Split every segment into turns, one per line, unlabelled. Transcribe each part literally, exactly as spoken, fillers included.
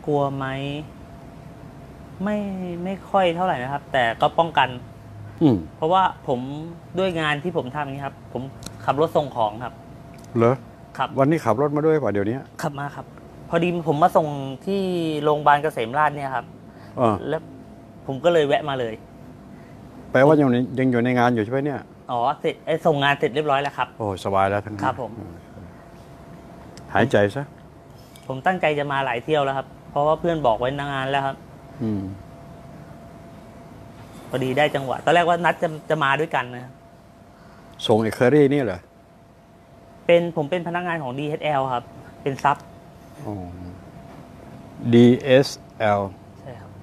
กลัวไหมไม่ไม่ค่อยเท่าไหร่นะครับ แต่ก็ป้องกัน
อืม
เพราะว่าผมด้วยงานที่ผมทำนี้ครับ ผมขับรถส่งของครับ
เหรอ
ครับ
วันนี้ขับรถมาด้วยป่ะเดี๋ยวนี้
ขับมาครับ พอดีผมมาส่งที่โรงพยาบาลเกษมราษฎร์เนี่ยครับ
อ่า
แล้วผมก็เลยแวะมาเลย
แปลว่ายังในยังอยู่ในงานอยู่ใช่ไหมเนี่ย
อ๋อเสร็จเอ้ยส่งงานเสร็จเรียบร้อยแล้วครับ
โอ้สบายแล้วทั้งนั้น
ครับผม
หายใจซะ
ผมตั้งใจจะมาหลายเที่ยวแล้วครับ เพราะว่าเพื่อนบอกไว้นานแล้วครับ
อืม
พอดีได้จังหวะ ตอนแรกว่านัดจะจะมาด้วยกันนะครับ
ส่งไอ้เคอรี่นี่เหรอ
เป็นผมเป็นพนักงานของ ดี เอช แอล ครับ เป็นซับ
อ๋อ ดี เอส แอล
ใช่ครับ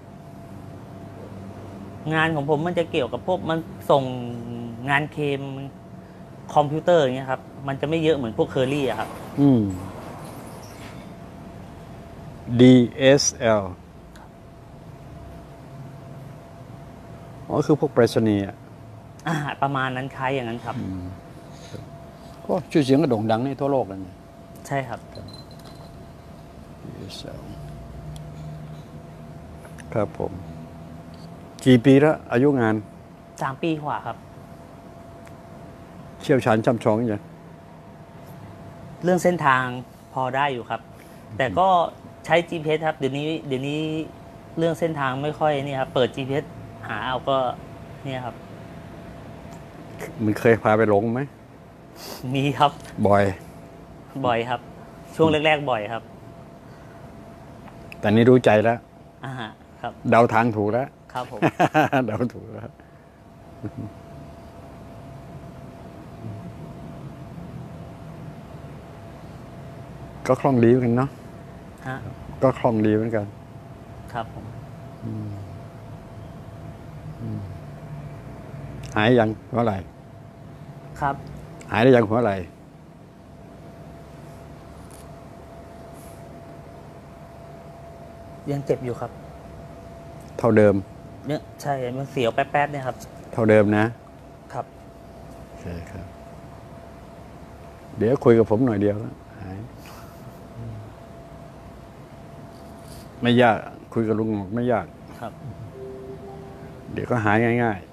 งานของผมมันจะเกี่ยวกับพวกมันส่งงานเคมคอมพิวเตอร์อย่างเงี้ยครับ มันจะไม่เยอะเหมือนพวกเคอรี่อะครับ
อืม ดี เอส แอล อ๋อคือพวกไปรษณีย์อ่ะ
อ่าประมาณนั้นคล้ายอย่างนั้นครับ
โอ้ชื่อเสียงก็โด่งดังในทั่วโลกเลยเนี่ย
ใช่ครับ
ดี เอส แอล ครับผม กี่ปีแล้วอายุงาน
สามปีกว่าครับ
เชี่ยวชาญช่ำชองยัง
เรื่องเส้นทางพอได้อยู่ครับ แต่ก็ใช้ จี พี เอส ครับ เดี๋ยวนี้เดี๋ยวนี้เรื่องเส้นทางไม่ค่อยนี่ครับ เปิด จี พี เอส หาเอาก็เนี่ยครับ
มันเคยพาไปหลงไหม
มีครับ
บ่อย
บ่อยครับ ช่วงแรกๆบ่อยครับ
แต่นี่รู้ใจแล้ว
อ่าฮะครับ
เดาทางถูกแล้ว
ครับผม
เดาถูกแล้ว ก็คล่องดีเหมือนกันเนาะ
ฮะ
ก็คล่องดีเหมือนกัน
ครับผม
หายยังหัวไหล่
ครับ
หายได้ยังหัวไหล่
ยังเจ็บอยู่ครับ
เท่าเดิม
เนี่ยใช่ มันเสียวแป๊บๆเนี่ยครับ
เท่าเดิมนะ
ครับ
โอเคครับ เดี๋ยวคุยกับผมหน่อยเดียวแล้วหาย ไม่ยาก คุยกับลุงหมอกไม่ยาก
ครับ
เดี๋ยวก็หายง่าย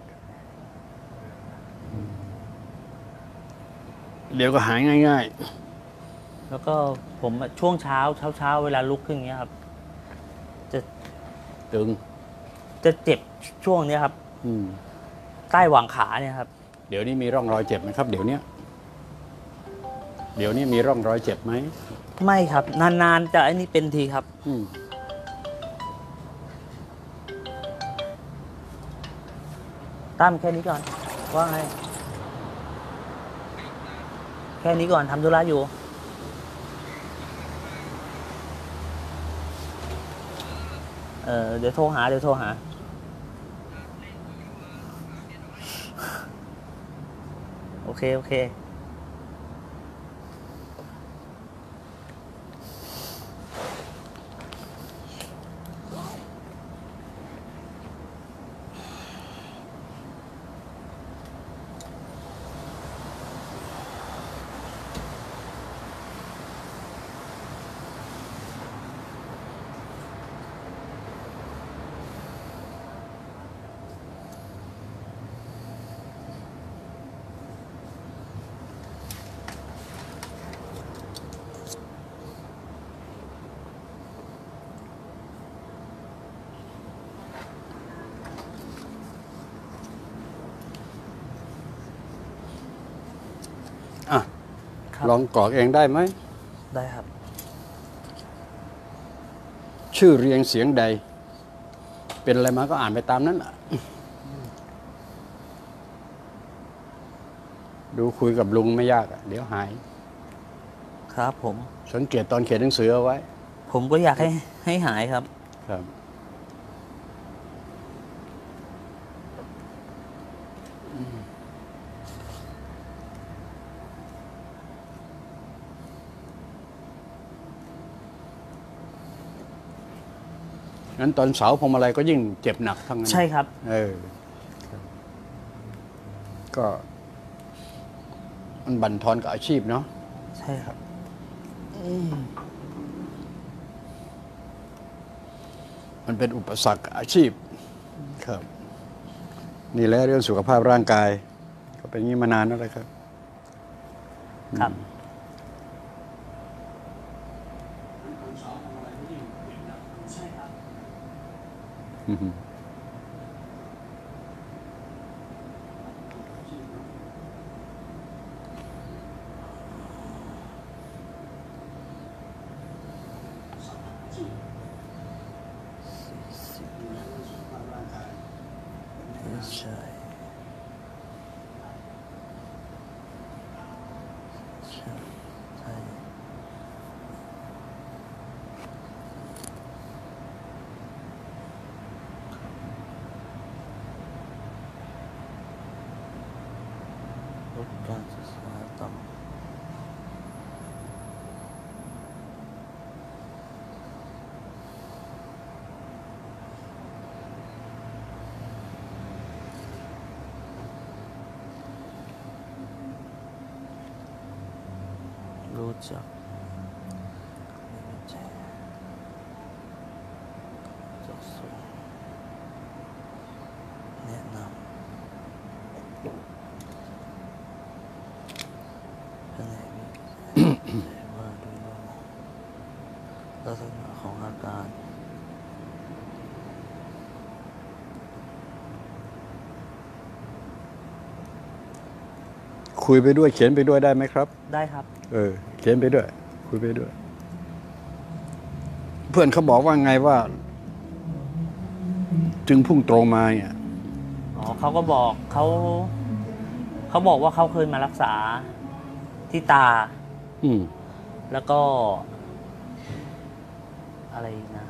ๆ เดี๋ยวก็หายง่าย
แล้วก็ผมอะช่วงเช้าเช้าเช้าเวลาลุกขึ้นอย่างเงี้ยครับ จะ
ๆ ตึง
จะเจ็บช่วงเนี้ยครับ
อืม
ใต้หว่างขาเนี่ยครับ
เดี๋ยวนี้มีร่องรอยเจ็บไหมครับ เดี๋ยวเนี้ยเดี๋ยวนี้มีร่องรอยเจ็บไหม
ไม่ครับ นานๆจะไอ้นี่เป็นทีครับ
อืม
ตั้มแค่นี้ก่อน ว่าไง แค่นี้ก่อนทำธุระอยู่ เออเดี๋ยวโทรหา เดี๋ยวโทรหา โอเค โอเค
อ่ะ
ครับ
ลองกรอกเองได้ไหม
ได้ครับ
ชื่อเรียงเสียงใด เป็นอะไรมาก็อ่านไปตามนั้นแหละดูคุยกับลุงไม่ยากอะเดี๋ยวหาย
ครับผม
สังเกตตอนเขียนหนังสือเอาไว้
ผมก็อยากให้ให้หายครับ
ครับ งั้นตอนเสาพวงมาลัยก็ยิ่งเจ็บหนักทั้งนั้น
ใช่ครับ
เออ ก็ มันบั่นทอนกับอาชีพเนาะ
ใช่ครับ
มันเป็นอุปสรรคอาชีพครับ นี่แหละเรื่องสุขภาพร่างกาย ก็เป็นอย่างนี้มานานแล้วเลยครับ
ครับ
อืม
ใช่ใช่ใช่ลดการศึกษาต่ำรู้จักไม่แจ้จักส่งแนะนำแผนกวิจัยว่าด้วยโรคลักษณะของอาการ
คุยไปด้วยเขียนไปด้วยได้ไหมครับ
ได้ครับ
เออ เขียนไปด้วย คุยไปด้วย เพื่อนเขาบอกว่าไงว่า จึงพุ่งตรงมาเนี่ย
อ๋อเขาก็บอกเขาเขาบอกว่าเขาเคยมารักษาที่ตา
อืม
แล้วก็ อะไรอีกนะ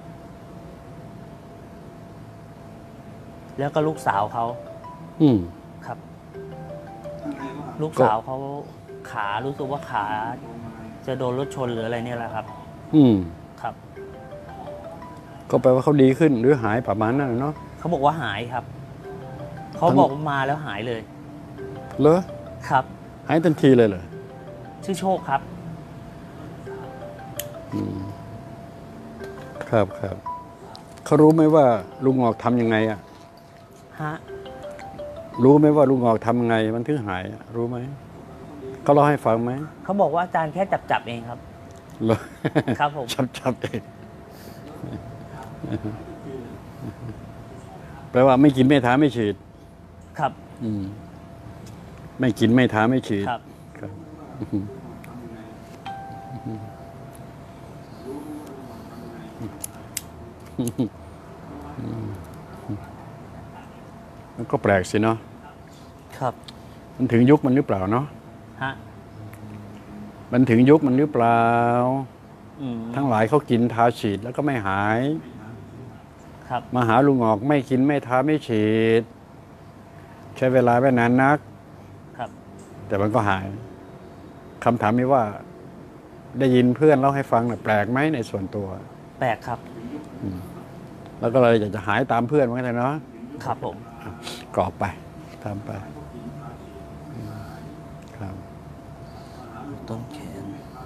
แล้วก็ลูกสาวเขา
อืม
ครับ ลูกสาวเขาขารู้สึกว่าขา จะโดนรถชนหรืออะไรเนี่ยแหละครับ
อืม
ครับ
ก็แปลว่าเขาดีขึ้นหรือหายประมาณนั้นเนาะ
เขาบอกว่าหายครับ เขา
ทั้ง
บอกว่ามาแล้วหายเลย
เหรอ
ครับ
หายทันทีเลยเหรอ
ชื่อโชคครับ
อืม ครับครับ เขารู้ไหมว่าลุงงอกทำยังไงอ่ะ
ฮะ
รู้ไหมว่าลุงงอกทำยังไง มันถึงหายอะรู้ไหม เขาเล่าให้ฟังไหม
เขาบอกว่าอาจารย์แค่จับจับๆเองครับ
เหรอ
ครับผม
ชับชับเองแปลว่าไม่กินไม่ทาไม่ฉีด
ครับ
อืม ไม่กินไม่ทาไม่ฉีด
ครับ
ครับมันก็แปลกสิเนาะ
ครับ
มันถึงยุคมันหรือเปล่าเนาะ
ฮะ
มันถึงยุคมันหรือเปล่า
อืม
ทั้งหลายเขากินทาฉีดแล้วก็ไม่หาย
ครับ
มาหาลุงออกไม่กินไม่ทาไม่ฉีด ใช้เวลาไม่นานนัก
ครับ
แต่มันก็หายคำถามนี้ว่า ได้ยินเพื่อนเล่าให้ฟังน่ะแปลกไหมในส่วนตัว
แปลกครับ
แล้วก็เลยอยากจะหายตามเพื่อนเหมือนกันเนาะ
ครับผม
กรอบไปทำไปครับ
ต้นแขน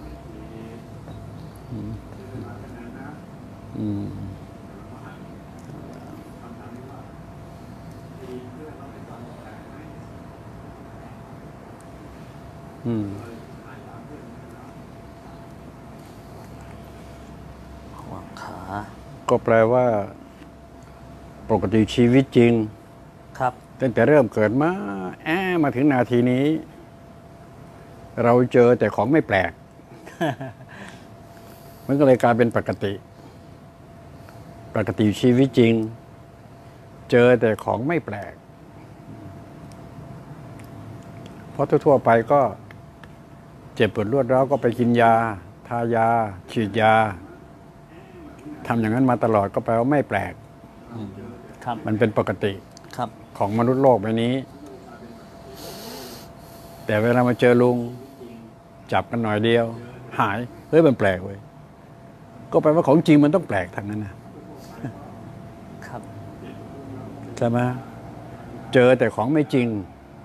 อืมอืม
หวังขา
ก็แปลว่า ปกติชีวิตจริง
ครับ
ตั้งแต่เริ่มเกิดมาแอะมาถึงนาทีนี้ เราเจอแต่ของไม่แปลก มันก็เลยกลายเป็นปกติ ปกติชีวิตจริง เจอแต่ของไม่แปลก เพราะทั่วๆไปก็ เจ็บปวดรวดร้าวก็ไปกินยา ทายา ฉีดยาทำอย่างนั้นมาตลอดก็แปลว่าไม่แปลก
ครับ
มันเป็นปกติ
ครับ
ของมนุษย์โลกใบนี้ แต่เวลามาเจอลุง จับกันหน่อยเดียว หาย เฮ้ยมันแปลกเว้ย ก็แปลว่าของจริงมันต้องแปลกทางนั้นนะครับ ใช่ไหมเจอแต่ของไม่จริง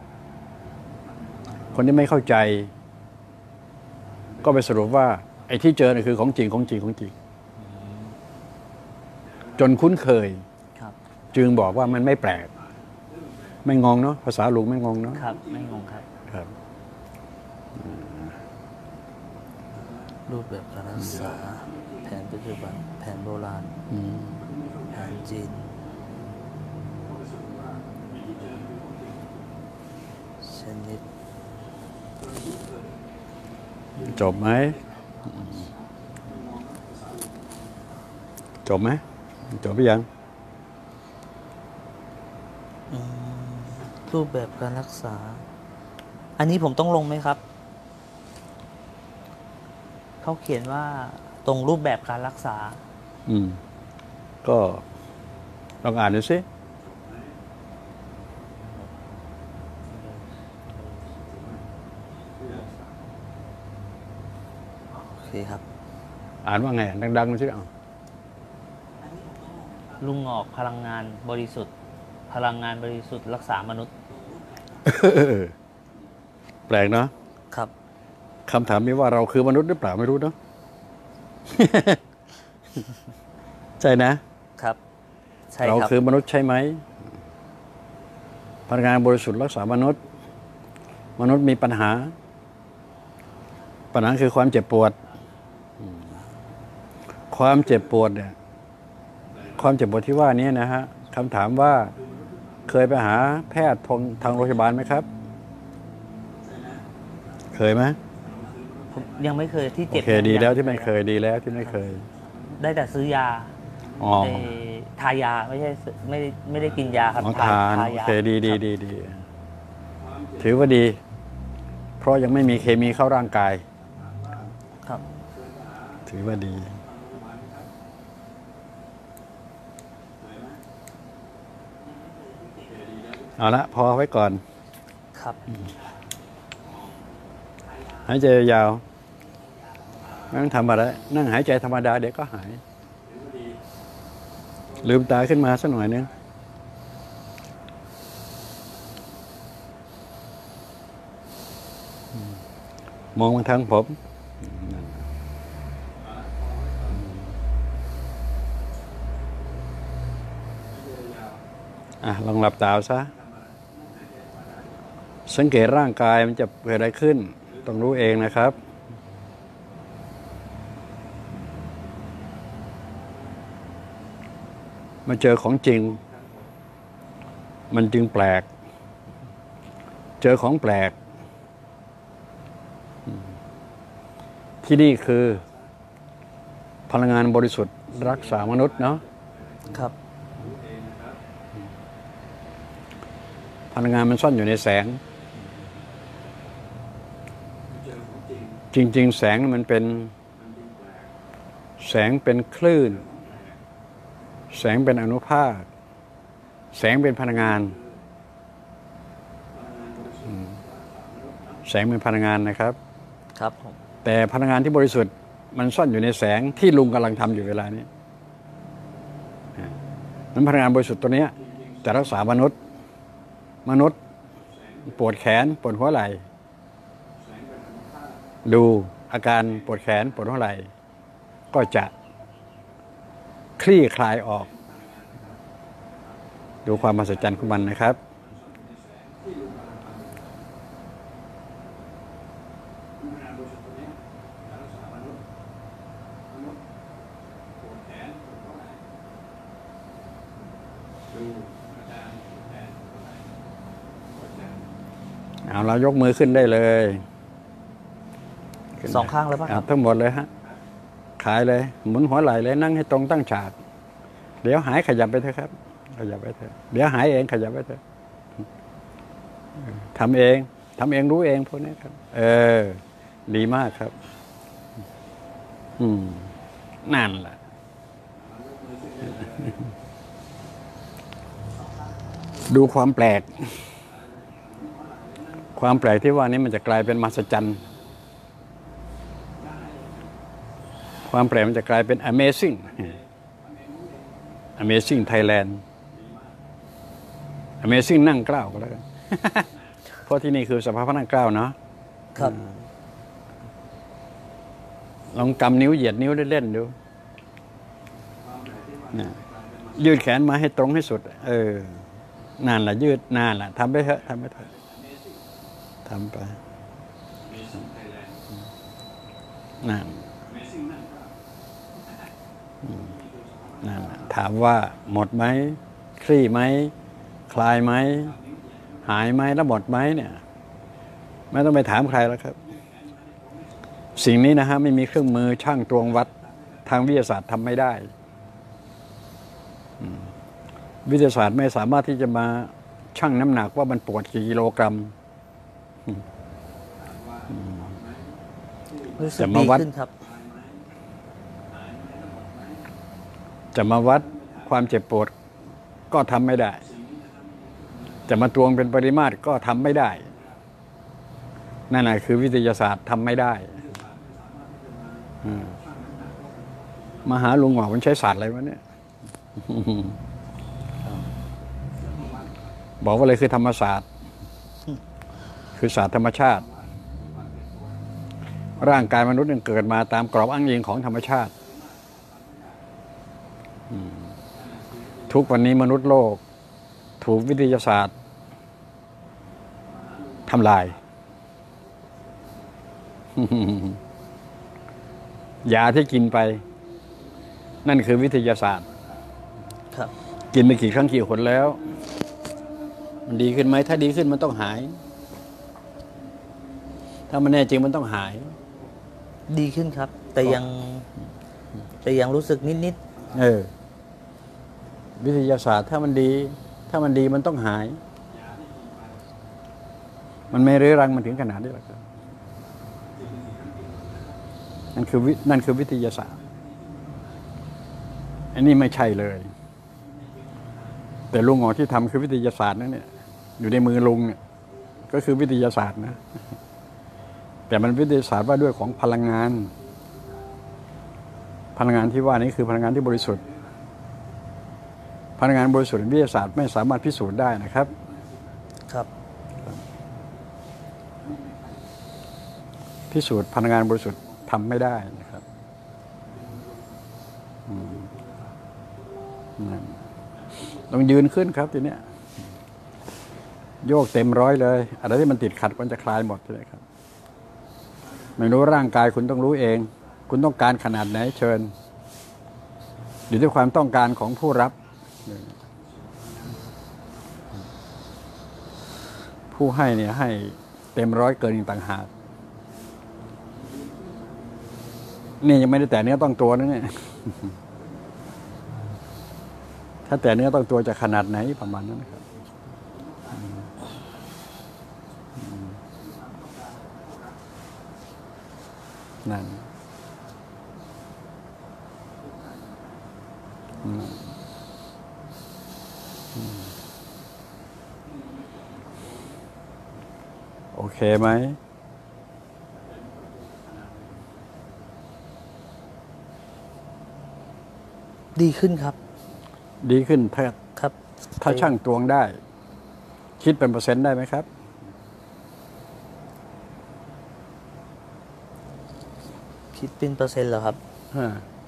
คนที่ไม่เข้าใจ ก็ไปสรุปว่า ไอ้ที่เจอเนี่ยคือของจริงของจริงของจริง ถจนคุ้นเคย
ครับ
จึงบอกว่ามันไม่แปลก ไม่งงเนาะภาษาลุงไม่งงเนาะ
ครับไม่งงครับ
ครับ
รูปแบบการรักษาแผนปัจจุบันแผนโบราณ
อืม
แผนจีนชนิด
จบไหมจบไหมจบหรือยัง
รูปแบบการรักษา อันนี้ผมต้องลงไหมครับ เขาเขียนว่าตรงรูปแบบการรักษา
อืม ก็ลองอ่านดูสิ
โอเคครับ
อ่านว่าไงดังๆดูสิเอา
ลุงงอกพลังงานบริสุทธิ์ พลังงานบริสุทธิ์รักษามนุษย์
แปลกเนาะ
ครับ
คำถามนี้ว่าเราคือมนุษย์หรือเปล่าไม่รู้เนาะ ใช่นะ
ครับ ใช่
เรา
ครับ
คือมนุษย์ใช่ไหมพลังงานบริสุทธิ์รักษามนุษย์ มนุษย์มีปัญหา ปัญหาคือความเจ็บปวด ความเจ็บปวดเนี่ย ความเจ็บปวดที่ว่านี้นะฮะคำถามว่าเคยไปหาแพทย์ทางทางโรงพยาบาลไหมครับ เคยไหม
ผมยังไม่เคยที่
โอ
เจ็บ
เคดี
ยัง
แล้วที่ไม่เคยดีแล้วที่ไม่เคย
ได้แต่ซื้อยา
อ๋อ
เอ่อทายาไม่ใช่ซื้อไม่ได้ไม่ได้กินยาครับ
ของทาน
ทา
โอย
า
เคดีดี
ครับ
ดีดีถือว่าดี เพราะยังไม่มีเคมีเข้าร่างกาย
ครับ
ถือว่าดี เอาละพอไว้ก่อน
ครับ
หายใจยาวไม่ต้องทำอะไรนั่งหายใจธรรมดาเดี๋ยวก็หาย ลืมตาขึ้นมาสักหน่อยนึงมองมาทางผมอ่ะลองหลับตาซะ สังเกตร่างกายมันจะเกิดอะไรขึ้น ต้องรู้เองนะครับ มาเจอของจริง มันจึงแปลก เจอของแปลก ที่นี่คือพลังงานบริสุทธิ์รักษามนุษย์เนาะ
ครับ
พลังงานมันซ่อนอยู่ในแสง จริง ๆ แสงมันเป็น แสงเป็นคลื่น แสงเป็นอนุภาค แสงเป็นพลังงาน แสงเป็นพลังงานนะครับ
ครับผม
แต่พลังงานที่บริสุทธิ์มันซ่อนอยู่ในแสงที่ลุงกำลังทำอยู่เวลานี้นั้นพลังงานบริสุทธิ์ตัวนี้จะรักษามนุษย์ มนุษย์ปวดแขนปวดหัวไหล่ดูอาการปวดแขนปวดหัวไหล่ก็จะคลี่คลายออก ดูความมหัศจรรย์ของมันนะครับ เอาเรายกมือขึ้นได้เลยขึ้น
สองข้างเลยป่ะครับ
ทั้งหมดเลยฮะ ขายเลย หมุนหัวไหล่เลยนั่งให้ตรงตั้งฉาก เดี๋ยวหายขยับไปเถอะครับ ขยับไปเถอะเดี๋ยวหายเองขยับไปเถอะทำเองทำเองรู้เองพวกนี้ครับ เออ ดีมากครับ อืมนั่นแหละดูความแปลก ความแปลกที่ว่านี้มันจะกลายเป็นมหัศจรรย์ ความแปลกมันจะกลายเป็น Amazing Amazing Thailand Amazing นั่งเกล้าก็แล้วกัน เพราะที่นี่คือสภาพนั่งเกล้าเนาะ
ครับ
ลองกำนิ้วเหยียดนิ้วเล่นๆดูนะยืดแขนมาให้ตรงให้สุด เออ นานละยืดนานละทำไปเถอะทำไปเถอะทำไปนั่นนั่นถามว่าหมดไหมคลี่ไหมคลายไหมหายไหมแล้วหมดไหมเนี่ยไม่ต้องไปถามใครแล้วครับ สิ่งนี้นะฮะไม่มีเครื่องมือช่างตวงวัดทางวิทยาศาสตร์ทำไม่ได้วิทยาศาสตร์ไม่สามารถที่จะมาชั่งน้ำหนักว่ามันปวดกี่กิโลกรัม
รู้สึก
จะมา
ดี
วัด
ขึ้นครับ
จะมาวัดความเจ็บปวดก็ทำไม่ได้ จะมาตวงเป็นปริมาตรก็ทำไม่ได้ นั่นแหละคือวิทยาศาสตร์ทำไม่ได้มาหาลุงหงอกมันใช้ศาสตร์อะไรวะเนี่ย บอกว่าอะไรคือธรรมศาสตร์ คือศาสตร์ธรรมชาติ ร่างกายมนุษย์เกิดมาตามกรอบอ้างอิงของธรรมชาติทุกวันนี้มนุษย์โลกถูกวิทยาศาสตร์ทำลาย ยาที่กินไป นั่นคือวิทยาศาสตร์
ครับ
กินไปกี่ครั้งกี่หนแล้ว มันดีขึ้นไหมถ้าดีขึ้นมันต้องหาย ถ้ามันแน่จริงมันต้องหาย
ดีขึ้นครับ แต่ยังแต่ยังรู้สึกนิด
เออ วิทยาศาสตร์ถ้ามันดี ถ้ามันดีมันต้องหาย มันไม่เรื้อรังมันถึงขนาดนี้หรอกครับนั่นคือวินั่นคือวิทยาศาสตร์ อันนี้ไม่ใช่เลย แต่ลุงหงอที่ทำคือวิทยาศาสตร์นั่นเนี่ยอยู่ในมือลุงเนี่ยก็คือวิทยาศาสตร์นะ แต่มันวิทยาศาสตร์ว่าด้วยของพลังงาน พลังงานที่ว่านี้คือพลังงานที่บริสุทธิ์ พลังงานบริสุทธิ์วิทยาศาสตร์ไม่สามารถพิสูจน์ได้นะครับ
ๆ ครับ
พิสูจน์พลังงานบริสุทธิ์ทำไม่ได้นะครับต้องยืนขึ้นครับทีเนี้ยโยกเต็มร้อยเลยอะไรที่มันติดขัดมันจะคลายหมดเลยครับไม่รู้ร่างกายคุณต้องรู้เอง คุณต้องการขนาดไหนเชิญอยู่ที่ความต้องการของผู้รับ ผู้ให้เนี่ยให้เต็มร้อยเกินอีกต่างหากนี่ยังไม่ได้แต่เนื้อต้องตัวนะเนี่ย ถ้าแต่เนื้อต้องตัวจะขนาดไหนประมาณนั้นนะครับนั่นโอเคไหม
ดีขึ้นครับ
ดีขึ้นถ้า
ครับ
ถ้าช่างตวงได้ คิดเป็นเปอร์เซ็นต์ได้ไหมครับ
คิดเป็นเปอร์เซ็นต์เหรอครับ
ฮะ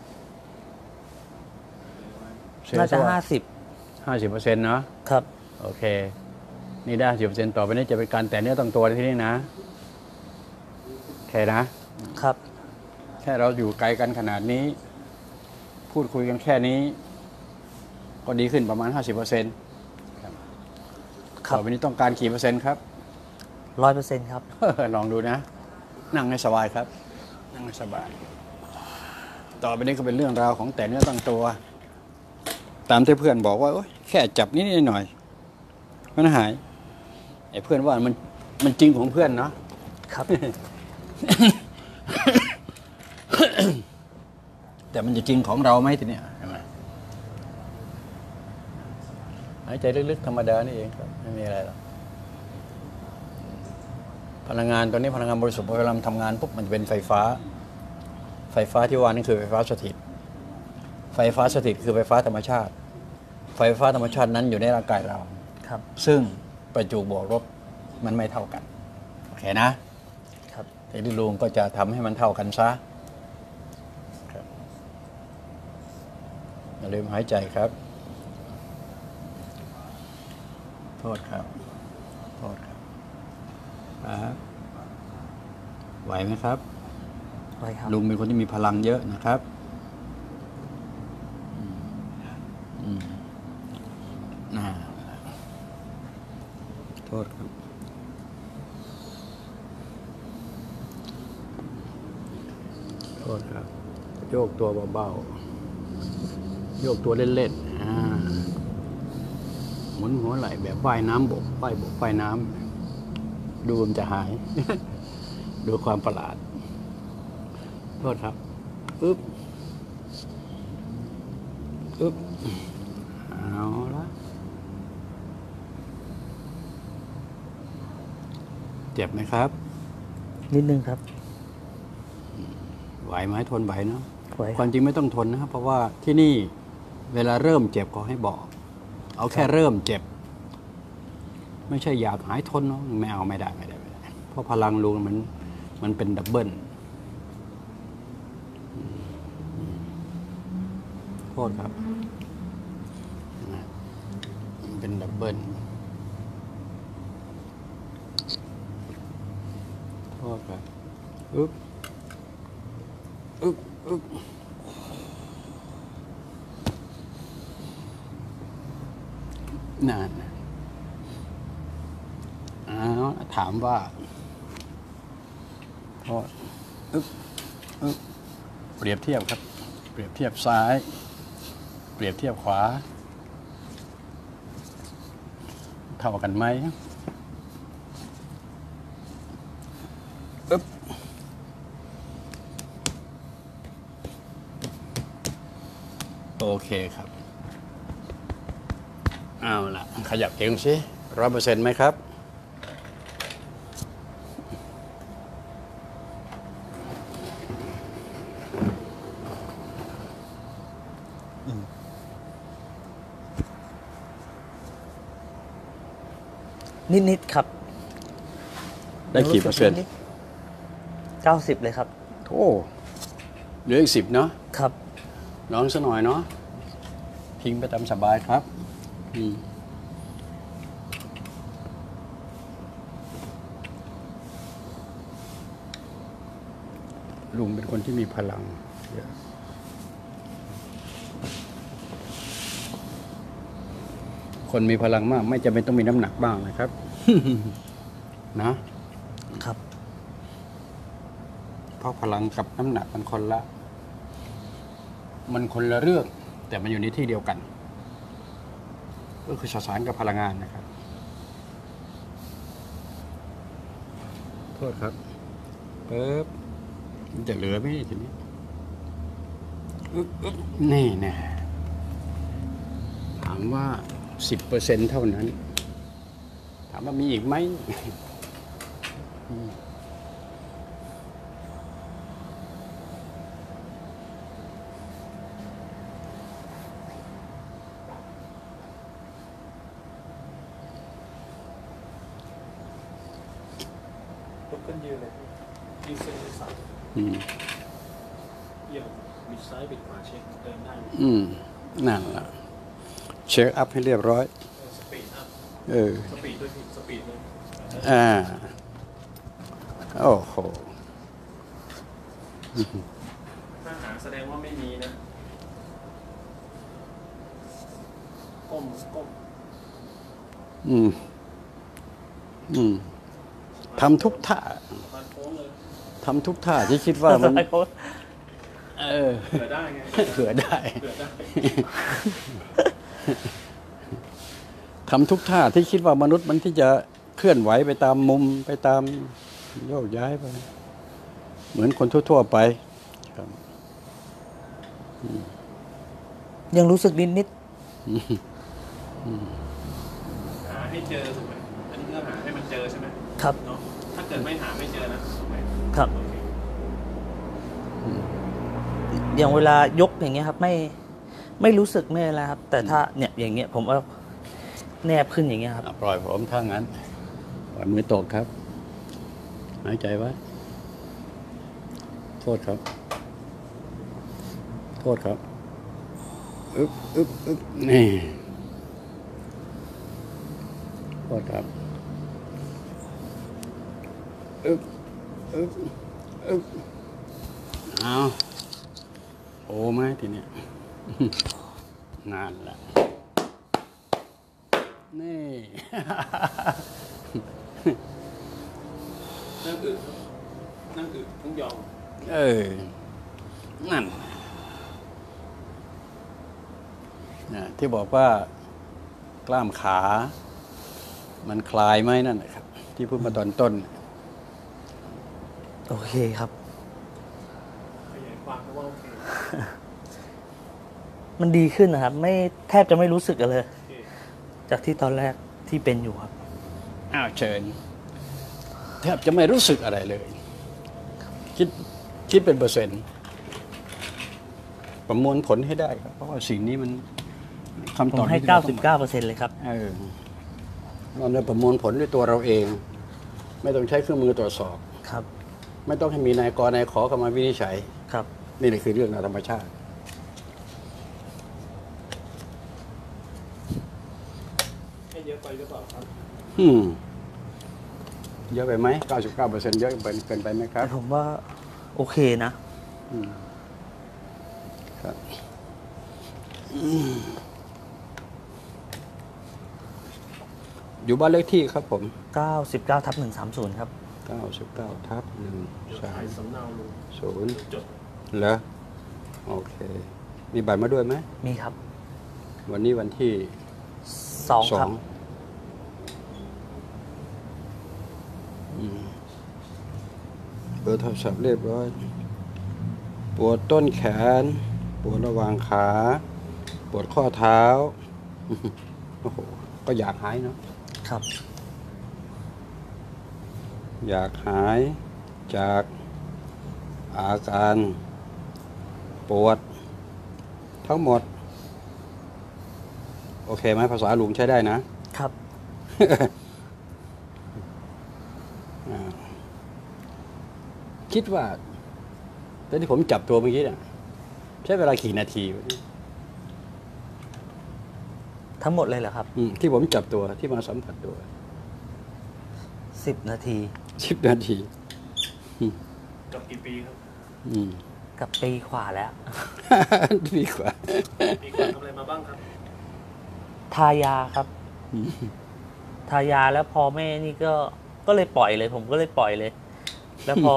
น่าจะห้าสิบ
ห้าสิบเปอร์เซ็นต์เนาะ
ครับ
โอเค นี่ได้สิบเปอร์เซ็นต์ต่อไปนี้จะเป็นการแต่เนื้อต้องตัวที่นี่นะโอเคนะ
ครับ
แค่เราอยู่ไกลกันขนาดนี้ พูดคุยกันแค่นี้ ก็ดีขึ้นประมาณ ห้าสิบเปอร์เซ็นต์
ครับ
ต่อไปนี้ต้องการกี่เปอร์เซ็นต์ครับ
ร้อยเปอร์เซ็นต์ครับ
ลองดูนะ นั่งให้สบายครับ นั่งให้สบาย ต่อไปนี้ก็เป็นเรื่องราวของแต่เนื้อตั้งตัว ตามที่เพื่อนบอกว่าโอ๊ยแค่จับนิดหน่อยมันหายไอ้เพื่อนว่ามันมันจริงของเพื่อนเนาะ
ครับ
แต่มันจะจริงของเราไหมทีเนี้ยใช่ไหมหายใจลึกๆธรรมดานี่เองครับไม่มีอะไรหรอกพลังงานตัวนี้พลังงานบริสุทธิ์เวลาทำงานปุ๊บมันจะเป็นไฟฟ้า ไฟฟ้าที่ว่านี่คือไฟฟ้าสถิต ไฟฟ้าสถิตคือไฟฟ้าธรรมชาติ ไฟฟ้าธรรมชาตินั้นอยู่ในร่างกายเรา
ครับ
ซึ่งประจุบวกลบมันไม่เท่ากันโอเคนะครับ แต่ที่ลุงก็จะทำให้มันเท่ากันซะอย่าลืมหายใจครับโทษครับ โทษครับครับไหวไหมครับ
ไว้ครับ
ลุงเป็นคนที่มีพลังเยอะนะครับอืมอืมน่าโทษครับ โทษครับ โยกตัวเบาๆ โยกตัวเล่นๆอ่าหมุนหัวไหล่แบบว่ายน้ำบกว่ายบกว่ายน้ำดูมันจะหาย ดูความประหลาด โทษครับอึ๊บอึ๊บเอาละเจ็บไหมครับ
นิดนึงครับ
ไหวไหมทนไหวเนาะ
ไว้
ความจริงไม่ต้องทนนะครับเพราะว่าที่นี่เวลาเริ่มเจ็บก็ให้บอก เอาแค่เริ่มเจ็บ ไม่ใช่อยากหายทนเนาะไม่เอาไม่ได้ไม่ได้ไม่ได้เพราะพลังลุงมันมันเป็นดับเบิลโทษครับมันเป็นดับเบิลโทษครับอึ๊บอึ๊บอึ๊บนั่นอ้าวถามว่าโทษอึ๊บอึ๊บเปรียบเทียบครับ เปรียบเทียบซ้าย เปรียบเทียบขวา เท่ากันไหมอึ๊บโอเคครับ เอาล่ะ ขยับเอวสิร้อยเปอร์เซ็นต์ไหมครับ
นิดๆครับ
ได้กี่เปอร์เซ็นต์
เก้าสิบเลยครับ
โอ้เหลืออีกสิบเนาะ
ครับ
ลองสักหน่อยเนาะพิงไปตามสบายครับอืมลุงเป็นคนที่มีพลังเยอะคนมีพลังมาก ไม่จำเป็นต้องมีน้ำหนักบ้างนะครับ นะครับ เพราะพลังกับน้ำหนักมันคนละ มันคนละเรื่อง แต่มันอยู่ในที่เดียวกัน ก็คือสสารกับพลังงานนะครับโทษครับเปิ๊บมันจะเหลือไหมทีนี้อึ๊บอึ๊บนี่แน่ถามว่าสิบเปอร์เซ็นต์เท่านั้น ถามว่ามีอีกไหม
ลุกขึ้นยืนเลยยืนเส้นยืนสาย
อืม
เอี่ยวบิดซ้ายบิดขวาเช็คเดินได้
อืมนั่นล่ะ เช็คอัพให้เรียบร้อย
สปีดอัพ
เออ
สปีดด้วยพี่สปีดเลย
อ่า โอ้โห
ถ้าหาแสดงว่าไม่มีนะก้มก้ม
อืม อืมทำทุกท่า
มาโค้งเลย
ทำทุกท่าที่คิดว่ามัน เออ
เผื่อได้ไง
เผื่อได้
เผื่อได้
ทำทุกท่าที่คิดว่ามนุษย์มันที่จะเคลื่อนไหวไปตามมุมไปตามโยกย้ายไป เหมือนคนทั่ว ๆ ไปครับ
ยังรู้สึกนิด
หาให้เจอถูกไหมอันนี้เพื่อหาให้มันเจอใช่ไหม
ๆครับ
เนาะถ้าเกิดไม่หาไม่เจอนะถูกไหม
ครับ
โอเค
อย่างเวลายกอย่างเงี้ยครับ ไม่ไม่รู้สึกไม่อะไรครับ แต่ถ้าเนี่ยอย่างเงี้ย ผมว่าแนบขึ้นอย่างเงี้ยครับ
อ่ะปล่อยผมถ้างั้น ปล่อยมือตกครับ หายใจไว้ โทษครับ โทษครับ อึ๊บอึ๊บอึ๊บนี่ษครับอึ๊บอึ๊บอึ๊บเอาโอ้ไหมทีเนี้ย นานละนี่
นั่งอึนั่งอึนั่งยอง
เออ นั่นนะที่บอกว่ากล้ามขา มันคลายไหมนั่นนะครับ ที่พูดมาตอนต้น
โอเคครับ
ขยายความเพราะว่าโอเค
มันดีขึ้นนะครับ ไม่แทบจะไม่รู้สึกอะไรเลย
โอเค
จากที่ตอนแรกที่เป็นอยู่ครับ
อ้าวเชิญแทบจะไม่รู้สึกอะไรเลย คิดคิดเป็นเปอร์เซ็นต์ ประมวลผลให้ได้ครับ เพราะว่าสิ่งนี้มันคำ
ผ
ตอบ
มให้
ที่
เก้า
ร
สิ
ต้
บ
อง
เก้าเปอร์เซ็นต์เลยครับ
เออเราได้ประมวลผลด้วยตัวเราเอง ไม่ต้องใช้เครื่องมือตรวจสอบ
ครับ
ไม่ต้องให้มีนายกนายขอเข้ามาวินิจฉัย
ครับ
นี่แหละคือเรื่องธรรมชาติ
ให้เยอะไปหรือเปล่าครับ
อืมเยอะไปไหม เก้าสิบเก้าเปอร์เซ็นต์ เยอะเกินเกินไปไหมครับ
แต่ผมว่าโอเคนะ
อืมครับอืมอยู่บ้านเลขที่ครับผม
เก้าสิบเก้าทับหนึ่งสามศูนย์ครับ
เก้าสิบเก้าทับหนึ่ง
เดี๋ยว
สา
ถ่าย
ม
สำเนาลง
ศูนย์
จด
เหรอโอเค มีบัตรมาด้วยไหม
มีครับ
วันนี้วันที่
สองครับ
อืมเบอร์โทรศัพท์เรียบร้อย ปวดต้นแขน ปวดระหว่างขา ปวดข้อเท้า โอ้โห ก็อยากหายเนาะ
ครับ
อยากหายจากอาการปวดทั้งหมด โอเคไหมภาษาลุงใช้ได้นะ
ครับ
อ่าคิดว่าตอนที่ผมจับตัวเมื่อกี้เนี่ยใช้เวลากี่นาทีวะเนี่ย
ทั้งหมดเลยเหรอครับ
อืมที่ผมจับตัวที่มาสัมผัสตัว
สิบนาที
สิบนาที
กับกี่ปีครับ
อืม
กับปีขวาแล้ว
ดีกว่า
ปีก่อนทำอะไรมาบ้างครับ
ทายาครับ ทายาแล้วพอแม่นี่ก็ ก็เลยปล่อยเลย ผมก็เลยปล่อยเลย แล้วพอ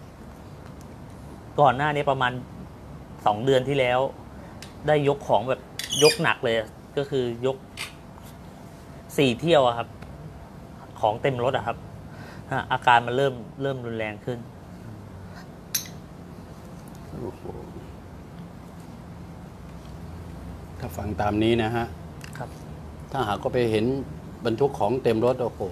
ก่อนหน้านี้ประมาณสองเดือนที่แล้ว ได้ยกของแบบยกหนักเลย ก็คือยกสี่เที่ยวอะครับ ของเต็มรถอะครับฮะอาการมันเริ่มเริ่มรุนแรงขึ้น
โอ้โหถ้าฟังตามนี้นะฮะ
ครับ
ถ้าหากก็ไปเห็นบรรทุกของเต็มรถ โอ้โห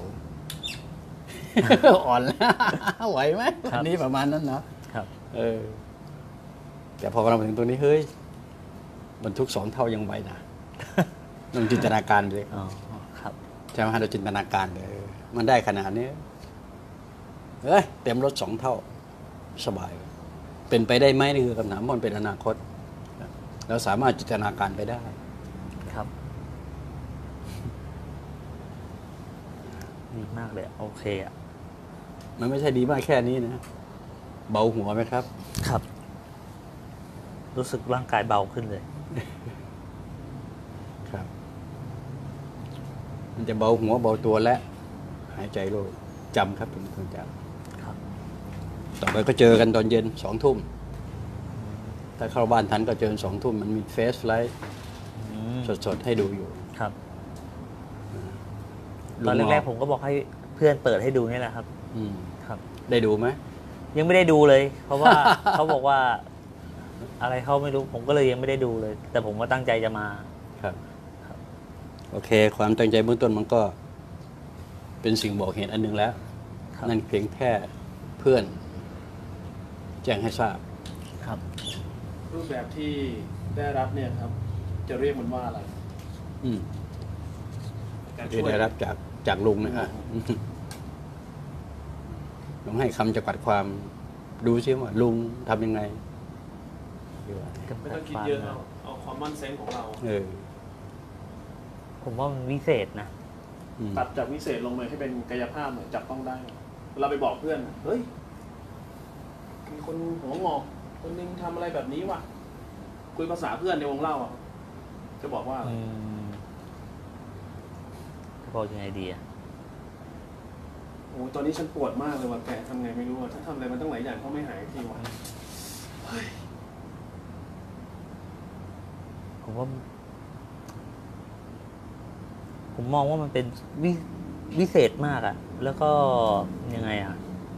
อ่อนแล้ว ไหวไหม
ครับ
อันนี้ประมาณนั้นเนาะ
ครับ
เออ แต่พอเรามาถึงตรงนี้ เฮ้ย บรรทุกสองเท่ายังไหวนะ ลองจินตนาการดูเลย
อ๋อ ครับ
ใช่ไหมฮะเราจินตนาการเลยเออมันได้ขนาดนี้เฮ้ย เต็มรถสองเท่า สบาย เป็นไปได้ไหมนี่คือคำถามมันเป็นอนาคต เราสามารถจินตนาการไปได้
ครับ ดีมากเลย โอเคอ่ะ
มันไม่ใช่ดีมากแค่นี้นะ เบาหัวไหมครับ
ครับ รู้สึกร่างกายเบาขึ้นเลย
ครับ มันจะเบาหัวเบาตัวและ หายใจโล่งจำครับเป็นคนจ
ครับ
ำต่อไปก็เจอกันตอนเย็นสองทุ่ม ถ้าเข้าบ้านทันก็เจอสองทุ่ม มันมีเฟซไลท์
อืม
สดๆ ให้ดูอยู่
ครับ ตอนแรกๆผมก็บอกให้เพื่อนเปิดให้ดูนี่แหละครับ
อืม
ครับ
ได้ดูไหม
ยังไม่ได้ดูเลย เพราะว่า เขาบอกว่า อะไรเขาไม่รู้ ผมก็เลยยังไม่ได้ดูเลย แต่ผมก็ตั้งใจจะมา
ครับ
ครับ
โอเค ความตั้งใจเบื้องต้นมันก็ เป็นสิ่งบอกเหตุอันหนึ่งแล้ว
ครับ
นั่นเพียงแค่เพื่อน แจ้งให้ทราบ
ครับ
รูปแบบที่ได้รับเนี่ยครับ จะเรียกมันว่าอะไร
อืม
การ
ที่
ช่วย
ได้รับจากจากลุงนะฮะลองให้คำจำกัดความดูซิว่าลุงทำยังไง
ไม่ต้องคิดเยอะเอาเอาความมั่นเซนของเรา
เออ
ผมว่ามันวิเศษนะ
ออืม
ตัดจากวิเศษลงมาให้เป็นกายภาพหน่อยจับต้องได้เวลาไปบอกเพื่อนเฮ้ยมีคนหัวงอกคนนึงทำอะไรแบบนี้ว่ะคุยภาษาเพื่อนในวงเล่าอะจะบอกว่าอะไร
อืมจะบอกยังไงดีอะ
โอ้ตอนนี้ฉันปวดมากเลยว่ะแกทำไงไม่รู้อ่ะฉันทำอะไรมาตั้งหลายอย่างก็ไม่หายทีว่ะเฮ้ย
ผมว่า ผมมองว่ามันเป็นวิวิเศษมากอะแล้วก็ยังไงอะ